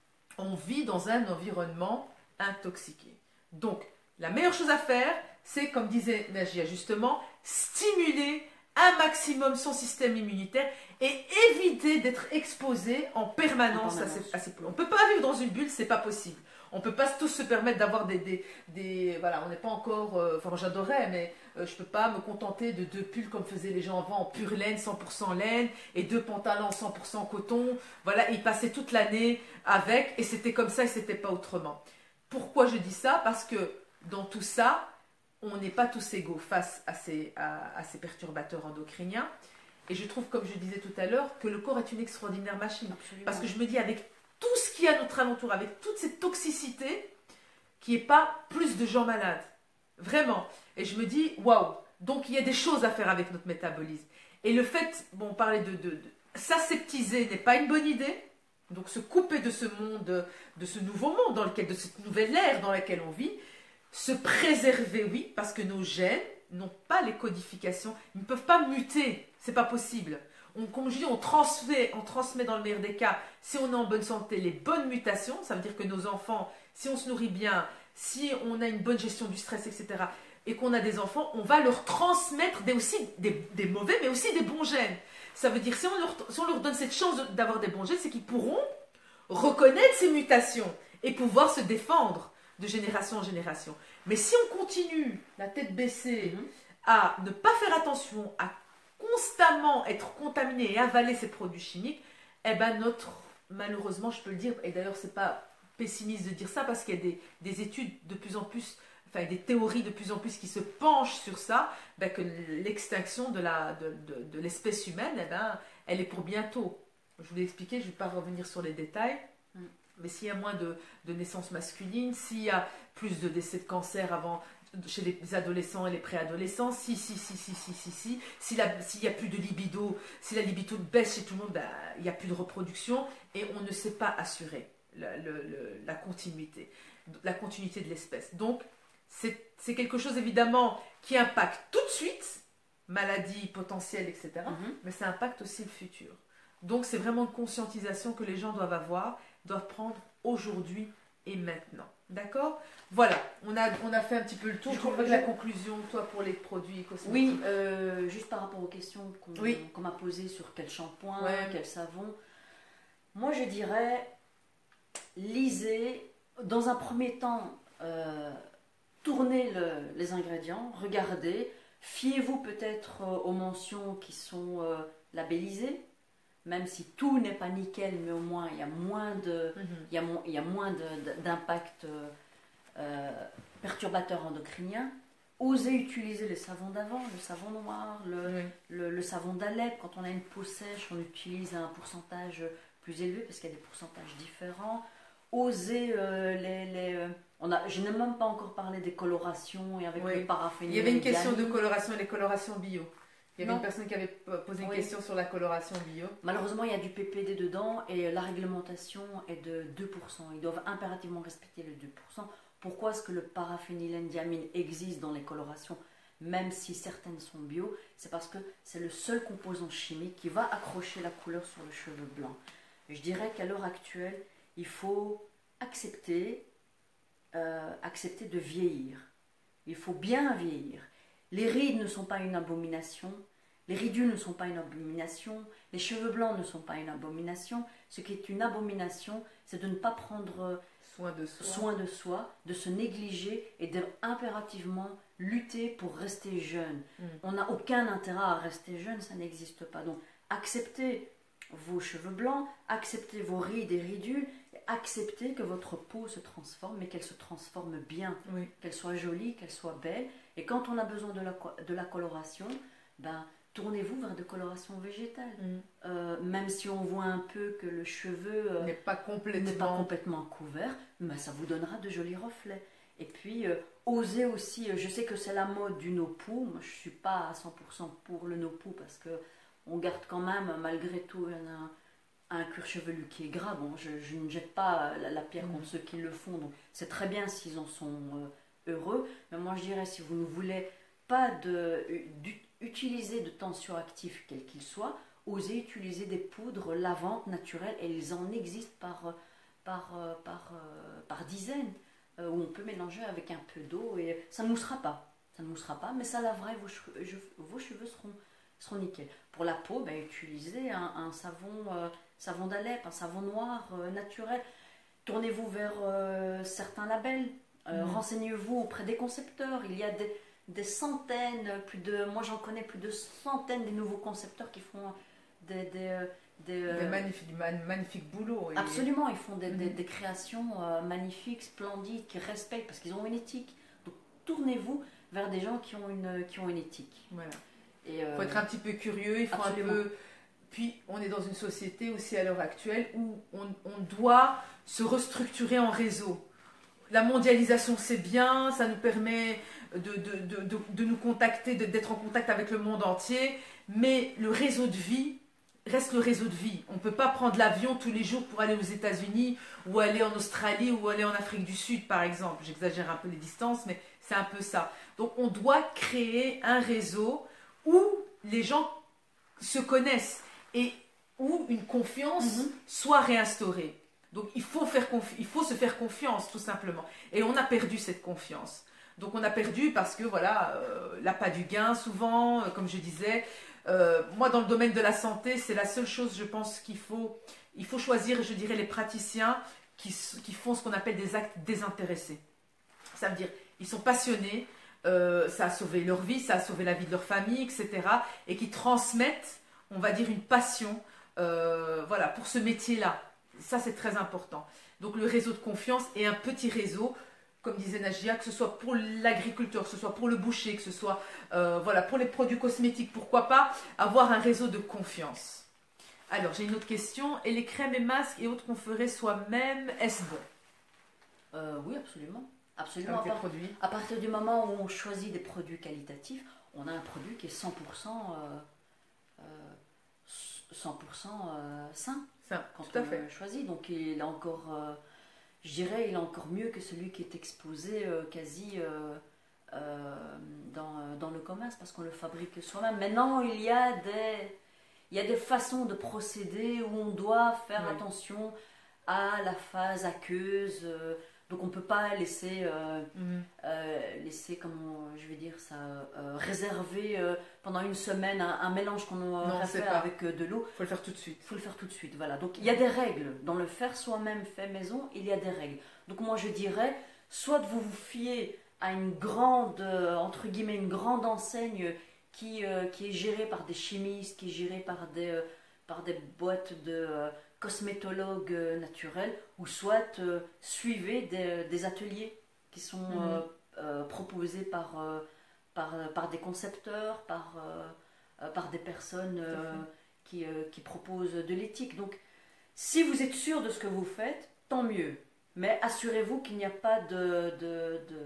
On vit dans un environnement intoxiqué. Donc, la meilleure chose à faire, c'est, comme disait Najia justement, stimuler un maximum son système immunitaire et éviter d'être exposé en permanence, en permanence. à ces, à ces... On ne peut pas vivre dans une bulle, c'est pas possible. On ne peut pas tous se permettre d'avoir des, des, des... Voilà, on n'est pas encore... Euh, enfin, moi j'adorais, mais euh, je ne peux pas me contenter de deux pulls comme faisaient les gens avant en pure laine, cent pour cent laine, et deux pantalons cent pour cent coton. Voilà, ils passaient toute l'année avec, et c'était comme ça, et c'était pas autrement. Pourquoi je dis ça? Parce que dans tout ça, on n'est pas tous égaux face à ces, à, à ces perturbateurs endocriniens. Et je trouve, comme je disais tout à l'heure, que le corps est une extraordinaire machine. Absolument. Parce que je me dis, avec tout ce qu'il y a à notre alentour, avec toute cette toxicité, qu'il n'y ait pas plus de gens malades. Vraiment. Et je me dis, waouh, donc il y a des choses à faire avec notre métabolisme. Et le fait, bon, on parlait de, de, de s'aseptiser n'est pas une bonne idée. Donc se couper de ce monde, de ce nouveau monde dans lequel, de cette nouvelle ère dans laquelle on vit, se préserver, oui, parce que nos gènes n'ont pas les codifications, ils ne peuvent pas muter, c'est pas possible. On, comme je dis, on transmet, on transmet dans le meilleur des cas, si on est en bonne santé, les bonnes mutations, ça veut dire que nos enfants, si on se nourrit bien, si on a une bonne gestion du stress, et cetera, et qu'on a des enfants, on va leur transmettre des, aussi des, des mauvais, mais aussi des bons gènes. Ça veut dire, si on leur, si on leur donne cette chance d'avoir des bons gènes, c'est qu'ils pourront reconnaître ces mutations et pouvoir se défendre de génération en génération. Mais si on continue, la tête baissée, mmh. à ne pas faire attention, à constamment être contaminé et avaler ces produits chimiques, eh ben notre, malheureusement, je peux le dire, et d'ailleurs c'est pas pessimiste de dire ça, parce qu'il y a des, des études de plus en plus, enfin des théories de plus en plus qui se penchent sur ça, ben, que l'extinction de la, de, de, de l'espèce humaine, eh ben, elle est pour bientôt. Je vous l'ai expliqué, je ne vais pas revenir sur les détails. Mmh. Mais s'il y a moins de, de naissances masculines, s'il y a plus de décès de cancer avant, chez les adolescents et les préadolescents, si, si, si, si, si, si, si, si la, s'il n'y a plus de libido, si la libido baisse chez tout le monde, ben, il n'y a plus de reproduction et on ne sait pas assurer la, le, le, la continuité, la continuité de l'espèce. Donc, c'est, c'est quelque chose évidemment qui impacte tout de suite, maladies potentielles, et cetera, mm-hmm. mais ça impacte aussi le futur. Donc, c'est vraiment une conscientisation que les gens doivent avoir, doivent prendre aujourd'hui et maintenant. D'accord? Voilà, on a, on a fait un petit peu le tour. Je crois que la conclusion, toi, pour les produits cosmétiques. Oui, euh, juste par rapport aux questions qu'on, oui. qu'on m'a posées sur quel shampoing, ouais. quel savon. Moi, je dirais, lisez, dans un premier temps, euh, tournez le, les ingrédients, regardez, fiez-vous peut-être euh, aux mentions qui sont euh, labellisées. Même si tout n'est pas nickel, mais au moins il y a moins de, mm-hmm. il y a, mo- il y a moins de, de, d'impact euh, euh, perturbateur endocrinien. Osez utiliser le savon d'avant, le savon noir, le, mm-hmm. le, le savon d'Alep. Quand on a une peau sèche, on utilise un pourcentage plus élevé parce qu'il y a des pourcentages différents. Osez euh, les... les euh, on a, je n'ai même pas encore parlé des colorations et avec oui. le paraphénil. Il y avait une question de coloration et les colorations bio. Il y avait non. une personne qui avait posé une oui. question sur la coloration bio. Malheureusement, il y a du P P D dedans et la réglementation est de deux pour cent. Ils doivent impérativement respecter le deux pour cent. Pourquoi est-ce que le paraphénylenediamine existe dans les colorations, même si certaines sont bio? C'est parce que c'est le seul composant chimique qui va accrocher la couleur sur le cheveu blanc. Je dirais qu'à l'heure actuelle, il faut accepter, euh, accepter de vieillir. Il faut bien vieillir. Les rides ne sont pas une abomination. Les ridules ne sont pas une abomination, les cheveux blancs ne sont pas une abomination. Ce qui est une abomination, c'est de ne pas prendre soin de soi, soin de soi, de se négliger et d'impérativement lutter pour rester jeune. Mm. On n'a aucun intérêt à rester jeune, ça n'existe pas. Donc acceptez vos cheveux blancs, acceptez vos rides et ridules, acceptez que votre peau se transforme, mais qu'elle se transforme bien, oui. Qu'elle soit jolie, qu'elle soit belle. Et quand on a besoin de la, de la coloration, ben, tournez-vous vers des colorations végétales. Mm. Euh, même si on voit un peu que le cheveu euh, n'est pas complètement... pas complètement couvert, ben, ça vous donnera de jolis reflets. Et puis, euh, osez aussi, euh, je sais que c'est la mode du no-poo, moi je ne suis pas à cent pour cent pour le no-poo parce que on garde quand même, malgré tout, un, un cuir chevelu qui est gras. Bon, je, je ne jette pas la, la pierre mmh. contre ceux qui le font, donc c'est très bien s'ils en sont euh, heureux. Mais moi, je dirais, si vous ne voulez pas de, d'utiliser de tensioactifs, quels qu'ils soient, osez utiliser des poudres lavantes naturelles, et ils en existent par, par, par, par dizaines, euh, où on peut mélanger avec un peu d'eau, et ça ne moussera pas. Ça ne moussera pas, mais ça laverait, vos cheveux, vos cheveux seront... seront nickel. Pour la peau, ben, utilisez un, un savon, euh, savon d'Alep, un savon noir euh, naturel. Tournez-vous vers euh, certains labels. Euh, mmh. Renseignez-vous auprès des concepteurs. Il y a des, des centaines, plus de, moi j'en connais plus de centaines des nouveaux concepteurs qui font des, des, des, des magnifiques, du magnifique boulot. Absolument, ils font des, mmh. des, des créations euh, magnifiques, splendides, qui respectent parce qu'ils ont une éthique. Donc tournez-vous vers des gens qui ont une, qui ont une éthique. Voilà. Il euh, faut être un petit peu curieux, il faut absolument. un peu... Puis on est dans une société aussi à l'heure actuelle où on, on doit se restructurer en réseau. La mondialisation c'est bien, ça nous permet de, de, de, de, de nous contacter, de, d'être en contact avec le monde entier, mais le réseau de vie reste le réseau de vie. On ne peut pas prendre l'avion tous les jours pour aller aux États-Unis ou aller en Australie ou aller en Afrique du Sud par exemple. J'exagère un peu les distances, mais c'est un peu ça. Donc on doit créer un réseau où les gens se connaissent et où une confiance mm-hmm. soit réinstaurée. Donc il faut, faire confi- il faut se faire confiance tout simplement. Et on a perdu cette confiance. Donc on a perdu parce que voilà, euh, l'appât du gain souvent, euh, comme je disais. Euh, moi dans le domaine de la santé, c'est la seule chose je pense qu'il faut, il faut choisir, je dirais, les praticiens qui, qui font ce qu'on appelle des actes désintéressés. Ça veut dire, ils sont passionnés, Euh, ça a sauvé leur vie, ça a sauvé la vie de leur famille, et cetera. Et qui transmettent, on va dire, une passion euh, voilà, pour ce métier-là. Ça, c'est très important. Donc, le réseau de confiance est un petit réseau, comme disait Najia, que ce soit pour l'agriculteur, que ce soit pour le boucher, que ce soit euh, voilà, pour les produits cosmétiques, pourquoi pas avoir un réseau de confiance. Alors, j'ai une autre question. Et les crèmes et masques et autres qu'on ferait soi-même, est-ce bon? euh, Oui, absolument. Absolument. À, part, à partir du moment où on choisit des produits qualitatifs, on a un produit qui est cent pour cent, euh, euh, cent pour cent euh, sain. Ça, quand tout à on fait. le choisit. Donc il est encore, euh, je dirais, il est encore mieux que celui qui est exposé euh, quasi euh, euh, dans, dans le commerce parce qu'on le fabrique soi-même. Maintenant, il y a des, il y a des façons de procéder où on doit faire oui. attention à la phase aqueuse. Euh, Donc on ne peut pas laisser, euh, mmh. euh, laisser comment je vais dire ça, euh, réserver euh, pendant une semaine un, un mélange qu'on aurait fait avec euh, de l'eau. Il faut le faire tout de suite. Il faut le faire tout de suite, voilà. Donc il y a des règles. Dans le faire soi-même fait maison, il y a des règles. Donc moi je dirais, soit vous vous fiez à une grande, euh, entre guillemets, une grande enseigne qui, euh, qui est gérée par des chimistes, qui est gérée par des, euh, par des boîtes de... Euh, cosmétologue naturel, ou soit euh, suivez des, des ateliers qui sont mmh. euh, euh, proposés par, euh, par, par des concepteurs, par, euh, par des personnes euh, qui, euh, qui proposent de l'éthique. Donc, si vous êtes sûr de ce que vous faites, tant mieux. Mais assurez-vous qu'il n'y a pas de, de, de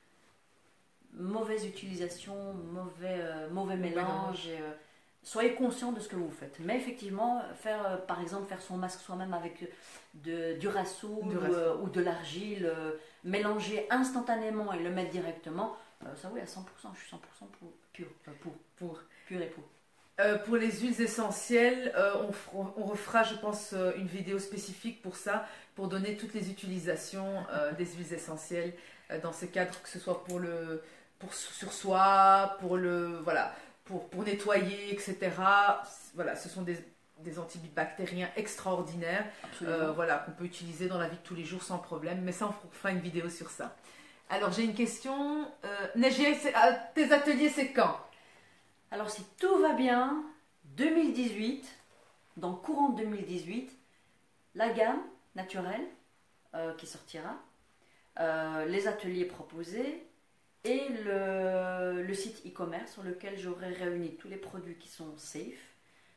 mauvaise utilisation, mauvais, euh, mauvais mélange. Et, euh, soyez conscient de ce que vous faites. Mais effectivement, faire, euh, par exemple, faire son masque soi-même avec de, du rasoul ou, euh, ou de l'argile, euh, mélanger instantanément et le mettre directement, euh, ça oui, à cent pour cent, je suis cent pour cent pour, pur, euh, pour, pour. pur et pour. Euh, pour les huiles essentielles, euh, on, on refera, je pense, euh, une vidéo spécifique pour ça, pour donner toutes les utilisations euh, des huiles essentielles euh, dans ce cadre, que ce soit pour le, pour, sur soi, pour le, voilà, pour, pour nettoyer, et cetera. Voilà, ce sont des, des antibactériens extraordinaires, euh, voilà, qu'on peut utiliser dans la vie de tous les jours sans problème. Mais ça, on fera une vidéo sur ça. Alors, j'ai une question. Euh, Négia, tes ateliers, c'est quand? Alors, si tout va bien, deux mille dix-huit, dans le courant deux mille dix-huit, la gamme naturelle euh, qui sortira, euh, les ateliers proposés et le, le site e-commerce sur lequel j'aurai réuni tous les produits qui sont safe,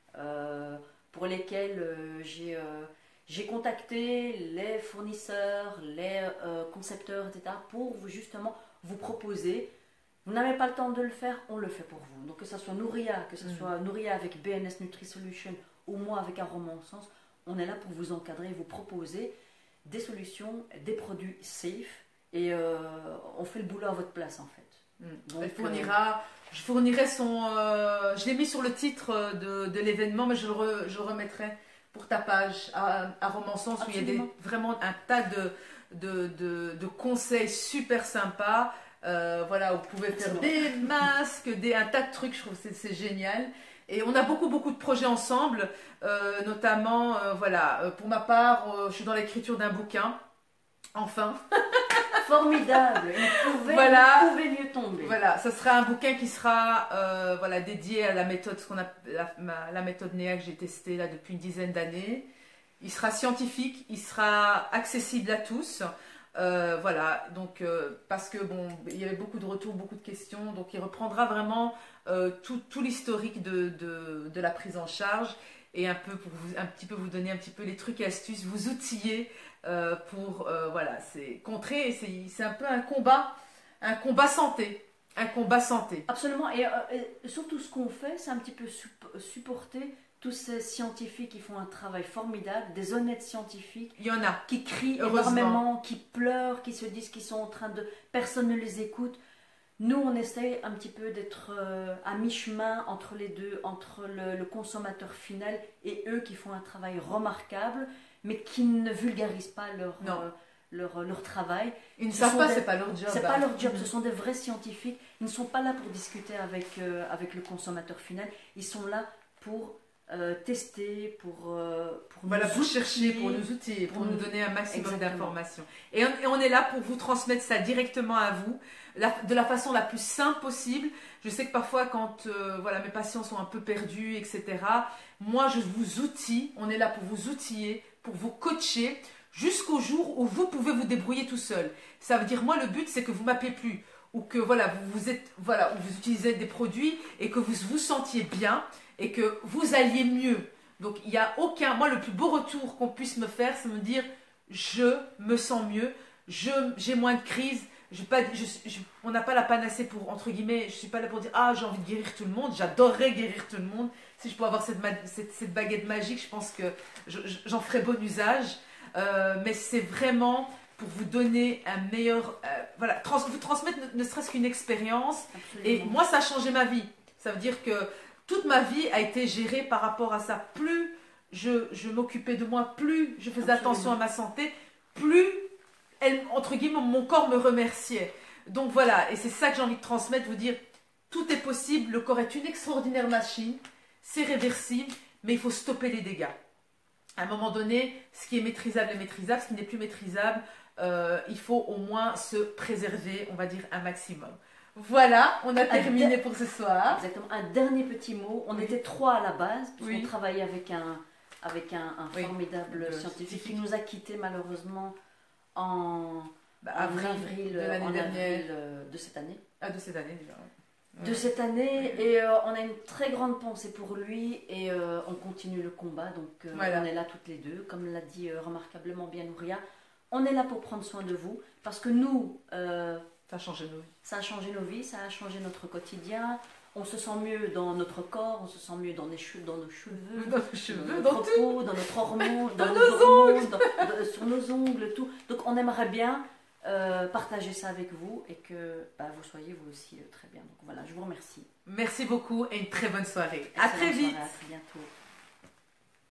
euh, pour lesquels euh, j'ai... Euh, J'ai contacté les fournisseurs, les euh, concepteurs, et cetera pour vous, justement vous proposer. Vous n'avez pas le temps de le faire, on le fait pour vous. Donc que ce soit Nouria, que ce mmh. soit Nouria avec B N S NutriSolution ou moi avec Aroma Sens, on est là pour vous encadrer, vous proposer des solutions, des produits safe et euh, on fait le boulot à votre place en fait. Mmh. Donc, Elle fournira, euh, je fournirai son... Euh, je l'ai mis sur le titre de, de l'événement, mais je le, re, je le remettrai pour ta page à, à Aroma Sens, où il y a des, vraiment un tas de, de, de, de conseils super sympas. Euh, voilà, vous pouvez faire des masques, des, un tas de trucs, je trouve que c'est génial. Et on a beaucoup, beaucoup de projets ensemble, euh, notamment, euh, voilà, euh, pour ma part, euh, je suis dans l'écriture d'un bouquin, enfin. Formidable, il pouvait, voilà, il pouvait mieux tomber. Voilà, ce sera un bouquin qui sera euh, voilà, dédié à la méthode, ce qu'on a, la, ma, la méthode N E A que j'ai testée là depuis une dizaine d'années. Il sera scientifique, il sera accessible à tous. Euh, voilà, donc euh, parce que bon, il y avait beaucoup de retours, beaucoup de questions, donc il reprendra vraiment euh, tout, tout l'historique de, de, de la prise en charge et un peu pour vous, un petit peu vous donner un petit peu les trucs et astuces, vous outiller euh, pour euh, voilà, c'est contrer, c'est un peu un combat, un combat santé, un combat santé. Absolument, et, euh, et surtout ce qu'on fait, c'est un petit peu supporter tous ces scientifiques qui font un travail formidable, des honnêtes scientifiques. Il y en a. Qui crient énormément, qui pleurent, qui se disent qu'ils sont en train de... Personne ne les écoute. Nous, on essaye un petit peu d'être euh, à mi-chemin entre les deux, entre le, le consommateur final et eux qui font un travail remarquable, mais qui ne vulgarisent pas leur, euh, leur, leur travail. Ils ne savent pas, c'est pas leur job. C'est pas leur job, ce sont des vrais scientifiques. Ils ne sont pas là pour discuter avec, euh, avec le consommateur final. Ils sont là pour... Euh, tester, pour, euh, pour voilà, nous pour outiller, chercher, pour nous outiller, pour, pour nous, nous donner un maximum d'informations. Et, et on est là pour vous transmettre ça directement à vous, la, de la façon la plus simple possible. Je sais que parfois, quand euh, voilà, mes patients sont un peu perdus, et cetera, moi, je vous outille, on est là pour vous outiller, pour vous coacher, jusqu'au jour où vous pouvez vous débrouiller tout seul. Ça veut dire, moi, le but, c'est que vous m'appelez plus, ou que voilà, vous, vous, êtes, voilà, vous utilisez des produits et que vous vous sentiez bien, et que vous alliez mieux. Donc, il n'y a aucun... Moi, le plus beau retour qu'on puisse me faire, c'est me dire, je me sens mieux, j'ai moins de crise, je, pas, je, je, on n'a pas la panacée pour, entre guillemets, je ne suis pas là pour dire, ah, j'ai envie de guérir tout le monde, j'adorerais guérir tout le monde. Si je pouvais avoir cette, cette, cette baguette magique, je pense que j'en ferais bon usage. Euh, mais c'est vraiment pour vous donner un meilleur... Euh, voilà, trans, vous transmettre ne, ne serait-ce qu'une expérience. Et moi, ça a changé ma vie. Ça veut dire que toute ma vie a été gérée par rapport à ça. Plus je, je m'occupais de moi, plus je faisais Absolument. attention à ma santé, plus, elle, entre guillemets, mon corps me remerciait. Donc voilà, et c'est ça que j'ai envie de transmettre, vous dire, tout est possible, le corps est une extraordinaire machine, c'est réversible, mais il faut stopper les dégâts. À un moment donné, ce qui est maîtrisable est maîtrisable, ce qui n'est plus maîtrisable, euh, il faut au moins se préserver, on va dire, un maximum. Voilà, on a terminé pour ce soir. Exactement. Un dernier petit mot. On oui. était trois à la base, parce oui. qu'on travaillait avec un, avec un, un oui. formidable Le scientifique qui nous a quittés malheureusement en, bah, en avril, avril, de, en dernière. avril de cette année. Ah, de cette année déjà. Ouais. De cette année, oui. et euh, on a une très grande pensée pour lui, et euh, on continue le combat. Donc euh, voilà. On est là toutes les deux, comme l'a dit euh, remarquablement bien Nouria. On est là pour prendre soin de vous, parce que nous... Euh, Ça a changé nos vies. Ça a changé nos vies, ça a changé notre quotidien. On se sent mieux dans notre corps, on se sent mieux dans, les che dans nos cheveux, dans, nos cheveux, dans notre peau, dans notre hormone, dans, dans nos, nos ongles, dans, dans, sur nos ongles, tout. Donc on aimerait bien euh, partager ça avec vous et que bah, vous soyez vous aussi euh, très bien. Donc voilà, je vous remercie. Merci beaucoup et une très bonne soirée. Excellente à très vite. Soirée, à très bientôt.